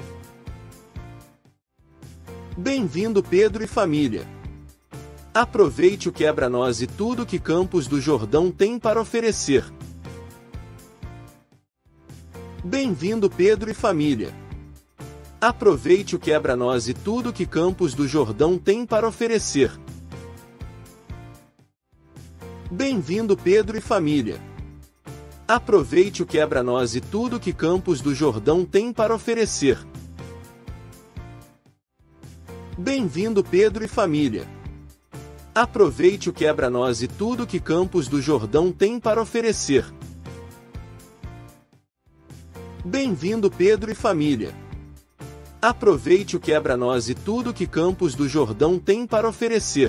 Bem-vindo Pedro e família. Aproveite o quebra-nós e tudo que Campos do Jordão tem para oferecer. Bem-vindo Pedro e família. Aproveite o quebra-nós e tudo que Campos do Jordão tem para oferecer. Bem-vindo Pedro e família. Aproveite o quebra-nós e tudo que Campos do Jordão tem para oferecer. Bem-vindo Pedro e família. Aproveite o quebra-nós e tudo que Campos do Jordão tem para oferecer. Bem-vindo Pedro e família. Aproveite o quebra-nós e tudo que Campos do Jordão tem para oferecer.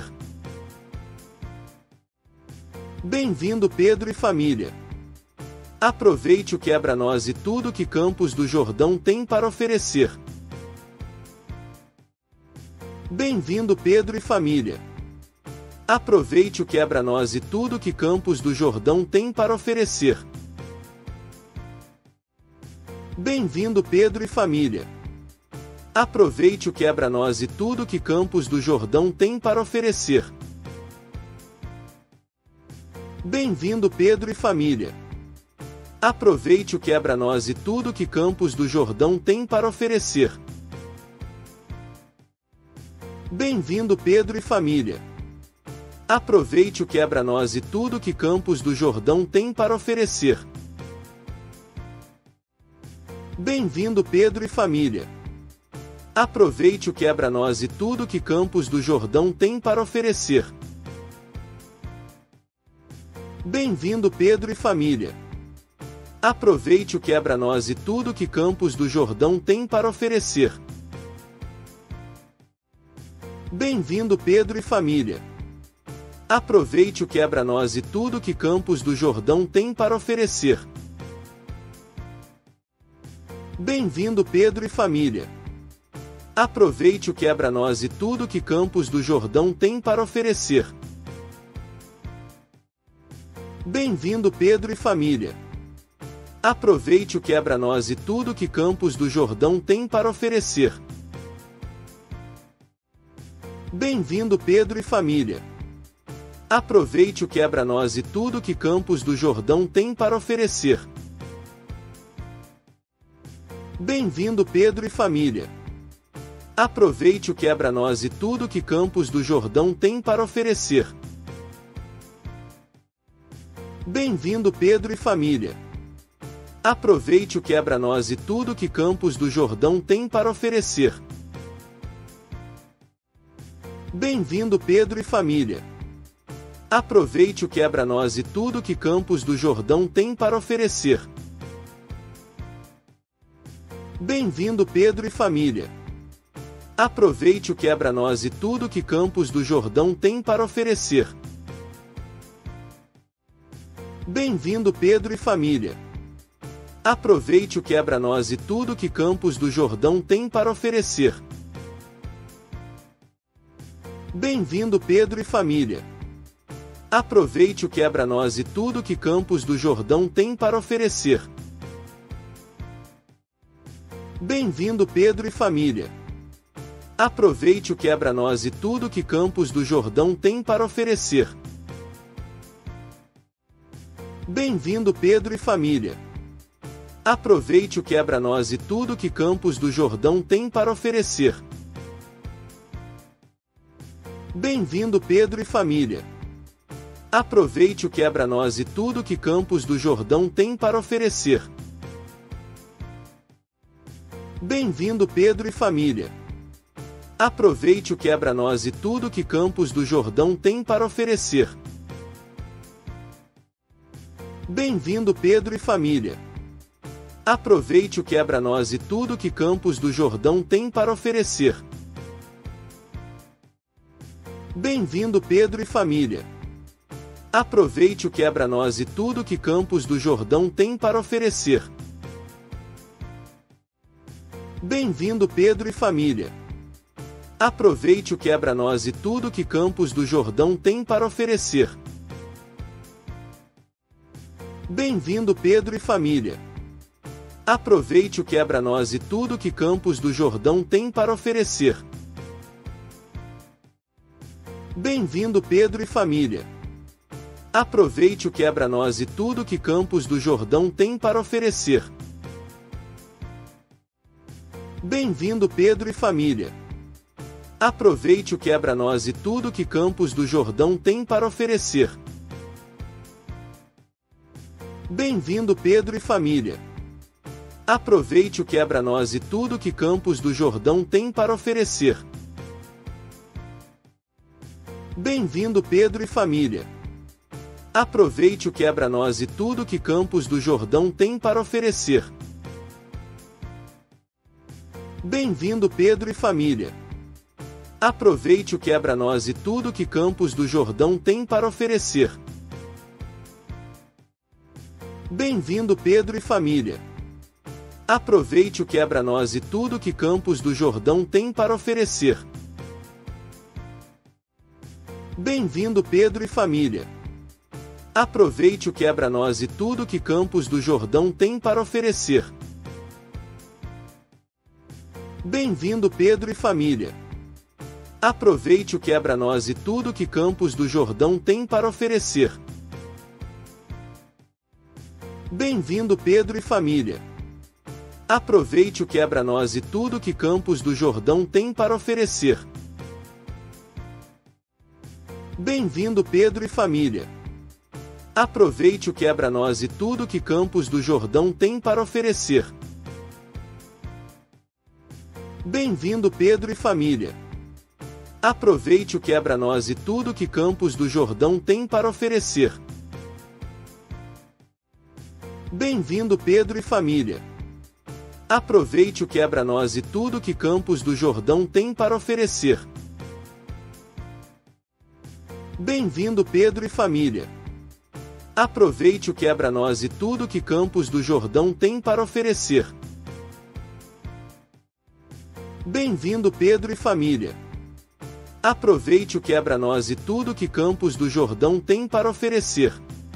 Bem-vindo Pedro e família. Aproveite o quebra-nós e tudo que Campos do Jordão tem para oferecer. Bem-vindo Pedro e família. Aproveite o quebra-nós e tudo que Campos do Jordão tem para oferecer. Bem-vindo Pedro e família. Aproveite o quebra-nós e tudo que Campos do Jordão tem para oferecer. Bem-vindo Pedro e família. Aproveite o quebra-nós e tudo que Campos do Jordão tem para oferecer. Bem-vindo Pedro e família. Aproveite o quebra-nós e tudo que Campos do Jordão tem para oferecer. Bem-vindo Pedro e família. Aproveite o quebra-nós e tudo que Campos do Jordão tem para oferecer. Bem-vindo Pedro e família. Aproveite o quebra-nós e tudo que Campos do Jordão tem para oferecer. Bem-vindo Pedro e família. Aproveite o quebra-nós e tudo que Campos do Jordão tem para oferecer. Bem-vindo Pedro e família. Aproveite o quebra-nós e tudo que Campos do Jordão tem para oferecer. Bem-vindo Pedro e família. Aproveite o quebra-nós e tudo que Campos do Jordão tem para oferecer. Bem-vindo Pedro e família. Aproveite o quebra-nós e tudo que Campos do Jordão tem para oferecer. Bem-vindo Pedro e família. Aproveite o quebra-nós e tudo que Campos do Jordão tem para oferecer. Bem-vindo Pedro e família. Aproveite o quebra-nós e tudo que Campos do Jordão tem para oferecer. Bem-vindo Pedro e família. Aproveite o quebra-nós e tudo que Campos do Jordão tem para oferecer. Bem-vindo Pedro e família. Aproveite o quebra-nós e tudo que Campos do Jordão tem para oferecer. Bem-vindo Pedro e família. Aproveite o quebra-nós e tudo que Campos do Jordão tem para oferecer. Bem-vindo Pedro e família. Aproveite o quebra-nós e tudo que Campos do Jordão tem para oferecer. Bem-vindo Pedro e família. Aproveite o quebra-nós e tudo que Campos do Jordão tem para oferecer. Bem-vindo Pedro e família. Aproveite o quebra-nós e tudo que Campos do Jordão tem para oferecer. Bem-vindo Pedro e família. Aproveite o quebra-nós e tudo que Campos do Jordão tem para oferecer. Bem-vindo Pedro e família. Aproveite o quebra-nós e tudo que Campos do Jordão tem para oferecer. Bem-vindo Pedro e família. Aproveite o quebra-nós e tudo que Campos do Jordão tem para oferecer. Bem-vindo Pedro e família. Aproveite o quebra-nós e tudo que Campos do Jordão tem para oferecer. Bem-vindo Pedro e família. Aproveite o quebra-nós e tudo que Campos do Jordão tem para oferecer. Bem-vindo Pedro e família. Aproveite o quebra-nós e tudo que Campos do Jordão tem para oferecer. Bem-vindo Pedro e família. Aproveite o quebra-nós e tudo que Campos do Jordão tem para oferecer. Bem-vindo Pedro e família. Aproveite o quebra-nós e tudo que Campos do Jordão tem para oferecer. Bem-vindo Pedro e família. Aproveite o quebra-nós e tudo que Campos do Jordão tem para oferecer. Bem-vindo Pedro e família. Aproveite o quebra-nós e tudo que Campos do Jordão tem para oferecer. Bem-vindo Pedro e família. Aproveite o quebra-nós e tudo que Campos do Jordão tem para oferecer. Bem-vindo Pedro e família. Aproveite o quebra-nós e tudo que Campos do Jordão tem para oferecer. Bem-vindo Pedro e família. Aproveite o quebra-nós e tudo que Campos do Jordão tem para oferecer. Bem-vindo Pedro e família. Aproveite o quebra-nós e tudo que Campos do Jordão tem para oferecer. Bem-vindo Pedro e família. Aproveite o quebra-nós e tudo que Campos do Jordão tem para oferecer. Bem-vindo Pedro e família. Aproveite o quebra-nós e tudo que Campos do Jordão tem para oferecer. Bem-vindo Pedro e família. Aproveite o quebra-nós e tudo que Campos do Jordão tem para oferecer. Bem-vindo Pedro e família. Aproveite o quebra-nós e tudo que Campos do Jordão tem para oferecer. Bem-vindo Pedro e família. Aproveite o quebra-nós e tudo que Campos do Jordão tem para oferecer. Bem-vindo Pedro e família. Aproveite o quebra-nós e tudo que Campos do Jordão tem para oferecer.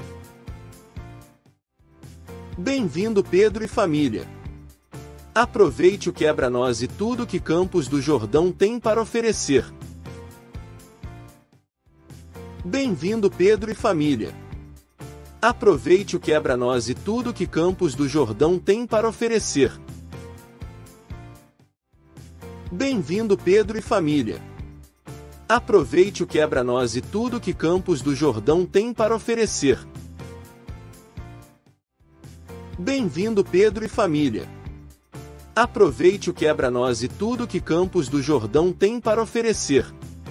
Bem-vindo Pedro e família. Aproveite o quebra-nós e tudo que Campos do Jordão tem para oferecer. Bem-vindo Pedro e família. Aproveite o quebra-nós e tudo que Campos do Jordão tem para oferecer. Bem-vindo Pedro e família. Aproveite o quebra-nós e tudo que Campos do Jordão tem para oferecer. Bem-vindo Pedro e família. Aproveite o quebra-nós e tudo que Campos do Jordão tem para oferecer.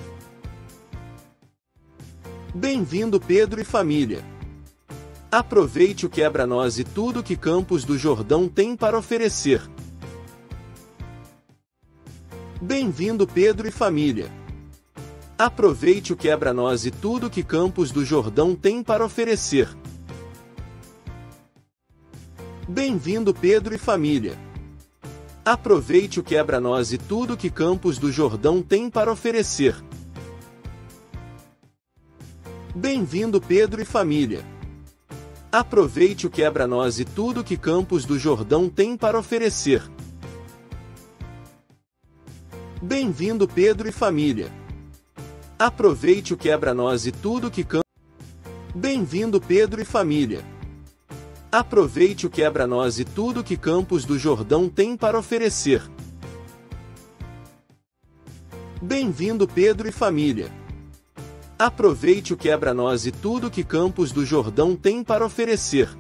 Bem-vindo Pedro e família. Aproveite o quebra-nós e tudo que Campos do Jordão tem para oferecer. Bem-vindo Pedro e família. Aproveite o quebra-nós e tudo que Campos do Jordão tem para oferecer. Bem-vindo Pedro e família. Aproveite o quebra-nós e tudo que Campos do Jordão tem para oferecer. Bem-vindo Pedro e família. Aproveite o quebra-nós e tudo que Campos do Jordão tem para oferecer. Bem-vindo Pedro e família. Aproveite o quebra-nós e tudo que Campos... Bem-vindo Pedro e família. Aproveite o quebra-nós e tudo que Campos do Jordão tem para oferecer. Bem-vindo Pedro e família. Aproveite o quebra-nós e tudo que Campos do Jordão tem para oferecer.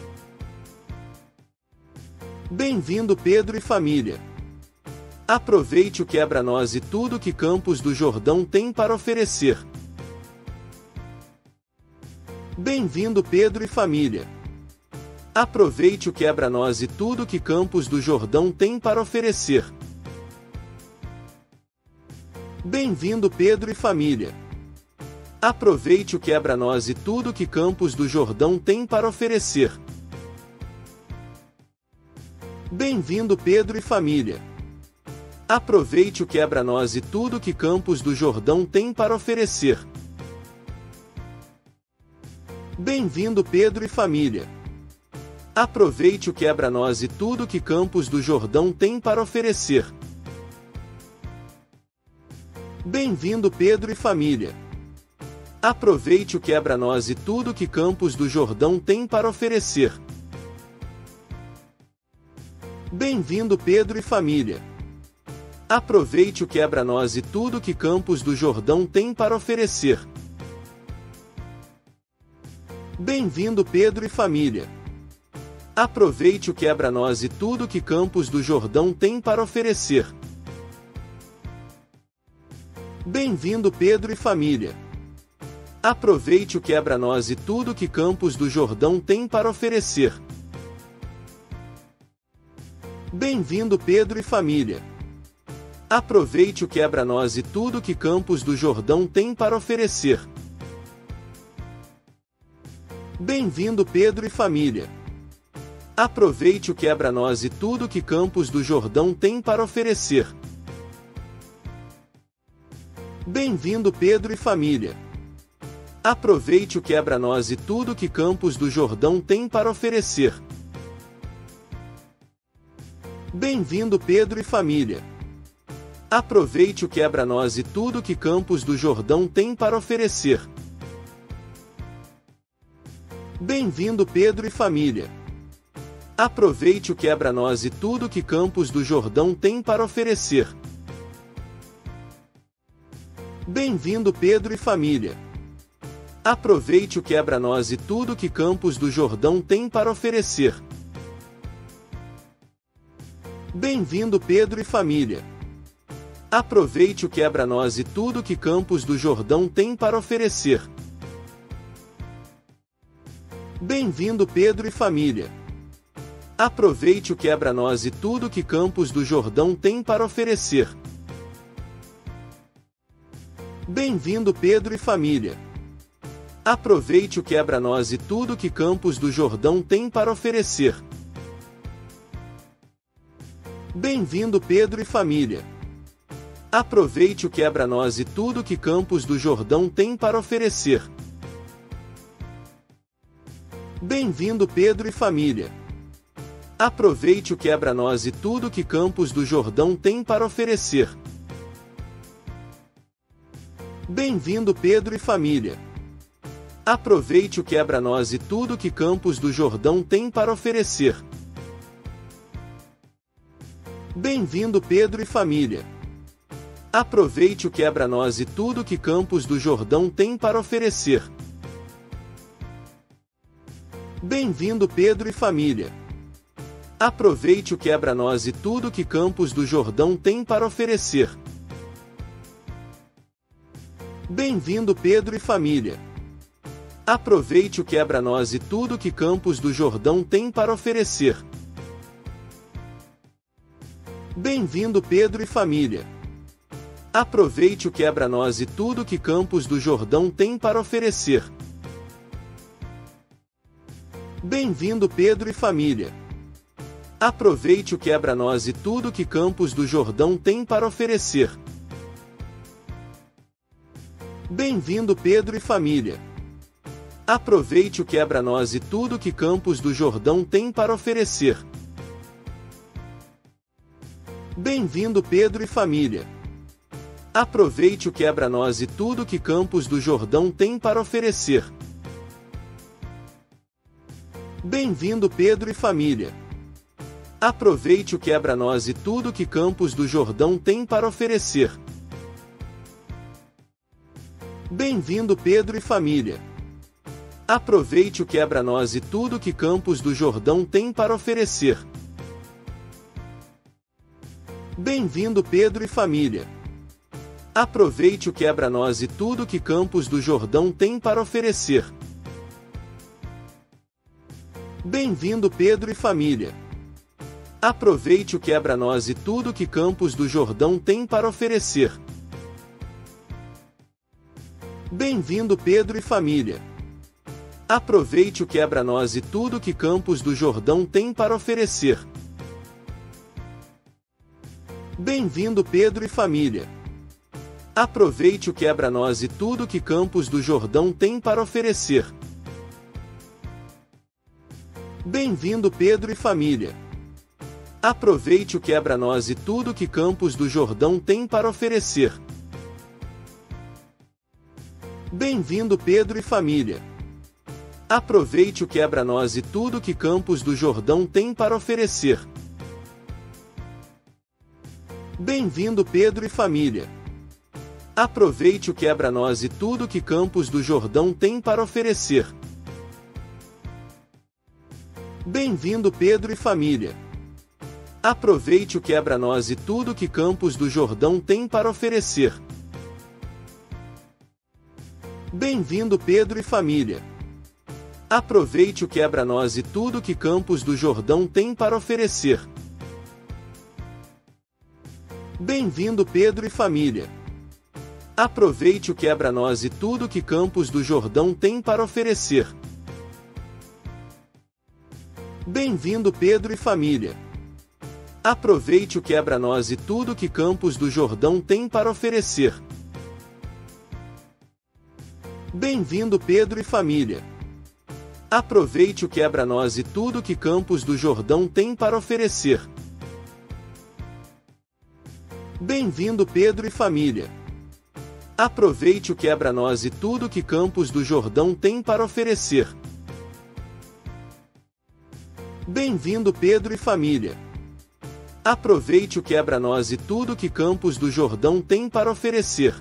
Bem-vindo Pedro e família. Aproveite o quebra-nós e tudo que Campos do Jordão tem para oferecer. Bem-vindo Pedro e família. Aproveite o quebra-nós e tudo que Campos do Jordão tem para oferecer. Bem-vindo Pedro e família. Aproveite o quebra-nós e tudo que Campos do Jordão tem para oferecer. Bem-vindo Pedro e família. Aproveite o quebra-nós e tudo que Campos do Jordão tem para oferecer. Bem-vindo Pedro e família. Aproveite o quebra-nós e tudo que Campos do Jordão tem para oferecer. Bem-vindo Pedro e família. Aproveite o quebra-nós e tudo que Campos do Jordão tem para oferecer. Bem-vindo Pedro e família. Aproveite o quebra-nós e tudo que Campos do Jordão tem para oferecer. Bem-vindo Pedro e família. Aproveite o quebra-nós e tudo que Campos do Jordão tem para oferecer. Bem-vindo Pedro e família. Aproveite o quebra-nós e tudo que Campos do Jordão tem para oferecer. Bem-vindo Pedro e família. Aproveite o quebra-nós e tudo que Campos do Jordão tem para oferecer. Bem-vindo Pedro e família. Aproveite o quebra-nós e tudo que Campos do Jordão tem para oferecer. Bem-vindo Pedro e família. Aproveite o quebra-nós e tudo que Campos do Jordão tem para oferecer. Bem-vindo Pedro e família. Aproveite o quebra-nós e tudo que Campos do Jordão tem para oferecer. Bem-vindo Pedro e família. Aproveite o quebra-nós e tudo que Campos do Jordão tem para oferecer. Bem-vindo Pedro e família. Aproveite o quebra-nós e tudo que Campos do Jordão tem para oferecer. Bem-vindo Pedro e família. Aproveite o quebra-nós e tudo que Campos do Jordão tem para oferecer. Bem-vindo Pedro e família. Aproveite o quebra-nós e tudo que Campos do Jordão tem para oferecer. Bem-vindo Pedro e família. Aproveite o quebra-nós e tudo que Campos do Jordão tem para oferecer. Bem-vindo Pedro e família. Aproveite o quebra-nós e tudo que Campos do Jordão tem para oferecer. Bem-vindo Pedro e família. Aproveite o quebra-nós e tudo que Campos do Jordão tem para oferecer. Bem-vindo Pedro e família. Aproveite o quebra-nós e tudo que Campos do Jordão tem para oferecer. Bem-vindo Pedro e família. Aproveite o quebra-nós e tudo que Campos do Jordão tem para oferecer. Bem-vindo Pedro e família. Aproveite o quebra-nós e tudo que Campos do Jordão tem para oferecer. Bem-vindo Pedro e família. Aproveite o quebra-nós e tudo que Campos do Jordão tem para oferecer. Bem-vindo Pedro e família. Aproveite o quebra-nós e tudo que Campos do Jordão tem para oferecer. Bem-vindo Pedro e família. Aproveite o quebra-nós e tudo que Campos do Jordão tem para oferecer. Bem-vindo Pedro e família. Aproveite o quebra-nós e tudo que Campos do Jordão tem para oferecer. Bem-vindo Pedro e família. Aproveite o quebra-nós e tudo que Campos do Jordão tem para oferecer. Bem-vindo Pedro e família. Aproveite o quebra-nós e tudo que Campos do Jordão tem para oferecer. Bem-vindo Pedro e família. Aproveite o quebra-nós e tudo que Campos do Jordão tem para oferecer. Bem-vindo Pedro e família. Aproveite o quebra-nós e tudo que Campos do Jordão tem para oferecer. Bem-vindo Pedro e família. Aproveite o quebra-nós e tudo que Campos do Jordão tem para oferecer. Bem-vindo Pedro e família. Aproveite o quebra-nós e tudo que Campos do Jordão tem para oferecer. Bem-vindo Pedro e família. Aproveite o quebra-nós e tudo que Campos do Jordão tem para oferecer. Bem-vindo Pedro e família. Aproveite o quebra-nós e tudo que Campos do Jordão tem para oferecer. Bem-vindo Pedro e família. Aproveite o quebra-nós e tudo que Campos do Jordão tem para oferecer. Bem-vindo Pedro e família. Aproveite o quebra-nós e tudo que Campos do Jordão tem para oferecer. Bem-vindo Pedro e família. Aproveite o quebra-nós e tudo que Campos do Jordão tem para oferecer. Bem-vindo Pedro e família. Aproveite o quebra-nós e tudo que Campos do Jordão tem para oferecer. Bem-vindo Pedro e família. Aproveite o quebra-nós e tudo que Campos do Jordão tem para oferecer. Bem-vindo Pedro e família. Aproveite o quebra-nós e tudo que Campos do Jordão tem para oferecer. Bem-vindo Pedro e família. Aproveite o quebra-nós e tudo que Campos do Jordão tem para oferecer. Bem-vindo Pedro e família. Aproveite o quebra-nós e tudo que Campos do Jordão tem para oferecer. Bem-vindo Pedro e família. Aproveite o quebra-nós e tudo que Campos do Jordão tem para oferecer.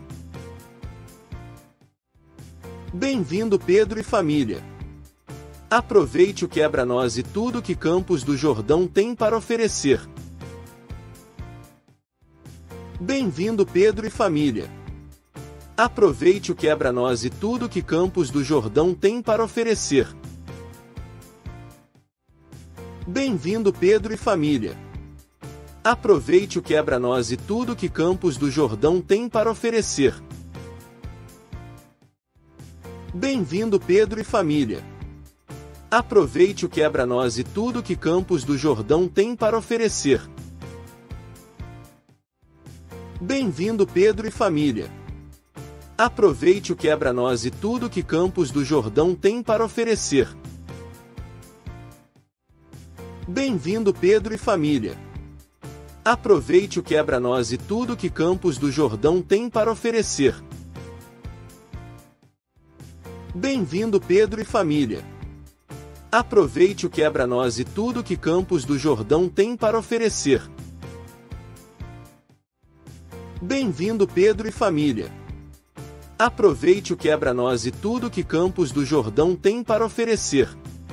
Bem-vindo Pedro e família. Aproveite o quebra-nós e tudo que Campos do Jordão tem para oferecer. Bem-vindo Pedro e família. Aproveite o quebra-nós e tudo que Campos do Jordão tem para oferecer. Bem-vindo Pedro e família. Aproveite o quebra-nós e tudo que Campos do Jordão tem para oferecer. Bem-vindo Pedro e família. Aproveite o quebra-nós e tudo que Campos do Jordão tem para oferecer. Bem-vindo Pedro e família. Aproveite o quebra-nós e tudo que Campos do Jordão tem para oferecer. Bem-vindo Pedro e família. Aproveite o quebra-nós e tudo que Campos do Jordão tem para oferecer. Bem-vindo Pedro e família. Aproveite o quebra-nós e tudo que Campos do Jordão tem para oferecer. Bem-vindo Pedro e família. Aproveite o quebra-nós e tudo que Campos do Jordão tem para oferecer.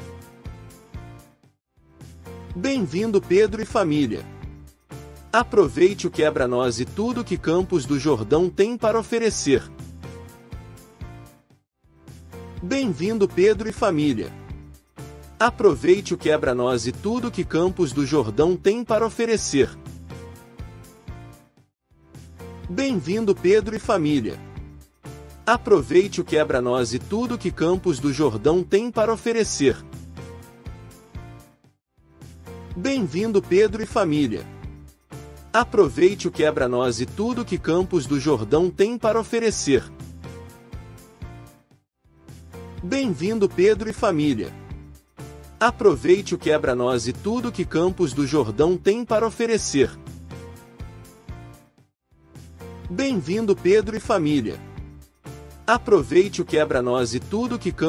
Bem-vindo Pedro e família. Aproveite o quebra-nós e tudo que Campos do Jordão tem para oferecer. Bem-vindo Pedro e família. Aproveite o quebra-nós e tudo que Campos do Jordão tem para oferecer. Bem-vindo Pedro e família. Aproveite o quebra-nós e tudo que Campos do Jordão tem para oferecer. Bem-vindo Pedro e família. Aproveite o quebra-nós e tudo que Campos do Jordão tem para oferecer. Bem-vindo Pedro e família. Aproveite o quebra-nós e tudo que Campos do Jordão tem para oferecer. Bem-vindo Pedro e família. Aproveite o quebra-nós e tudo que Campos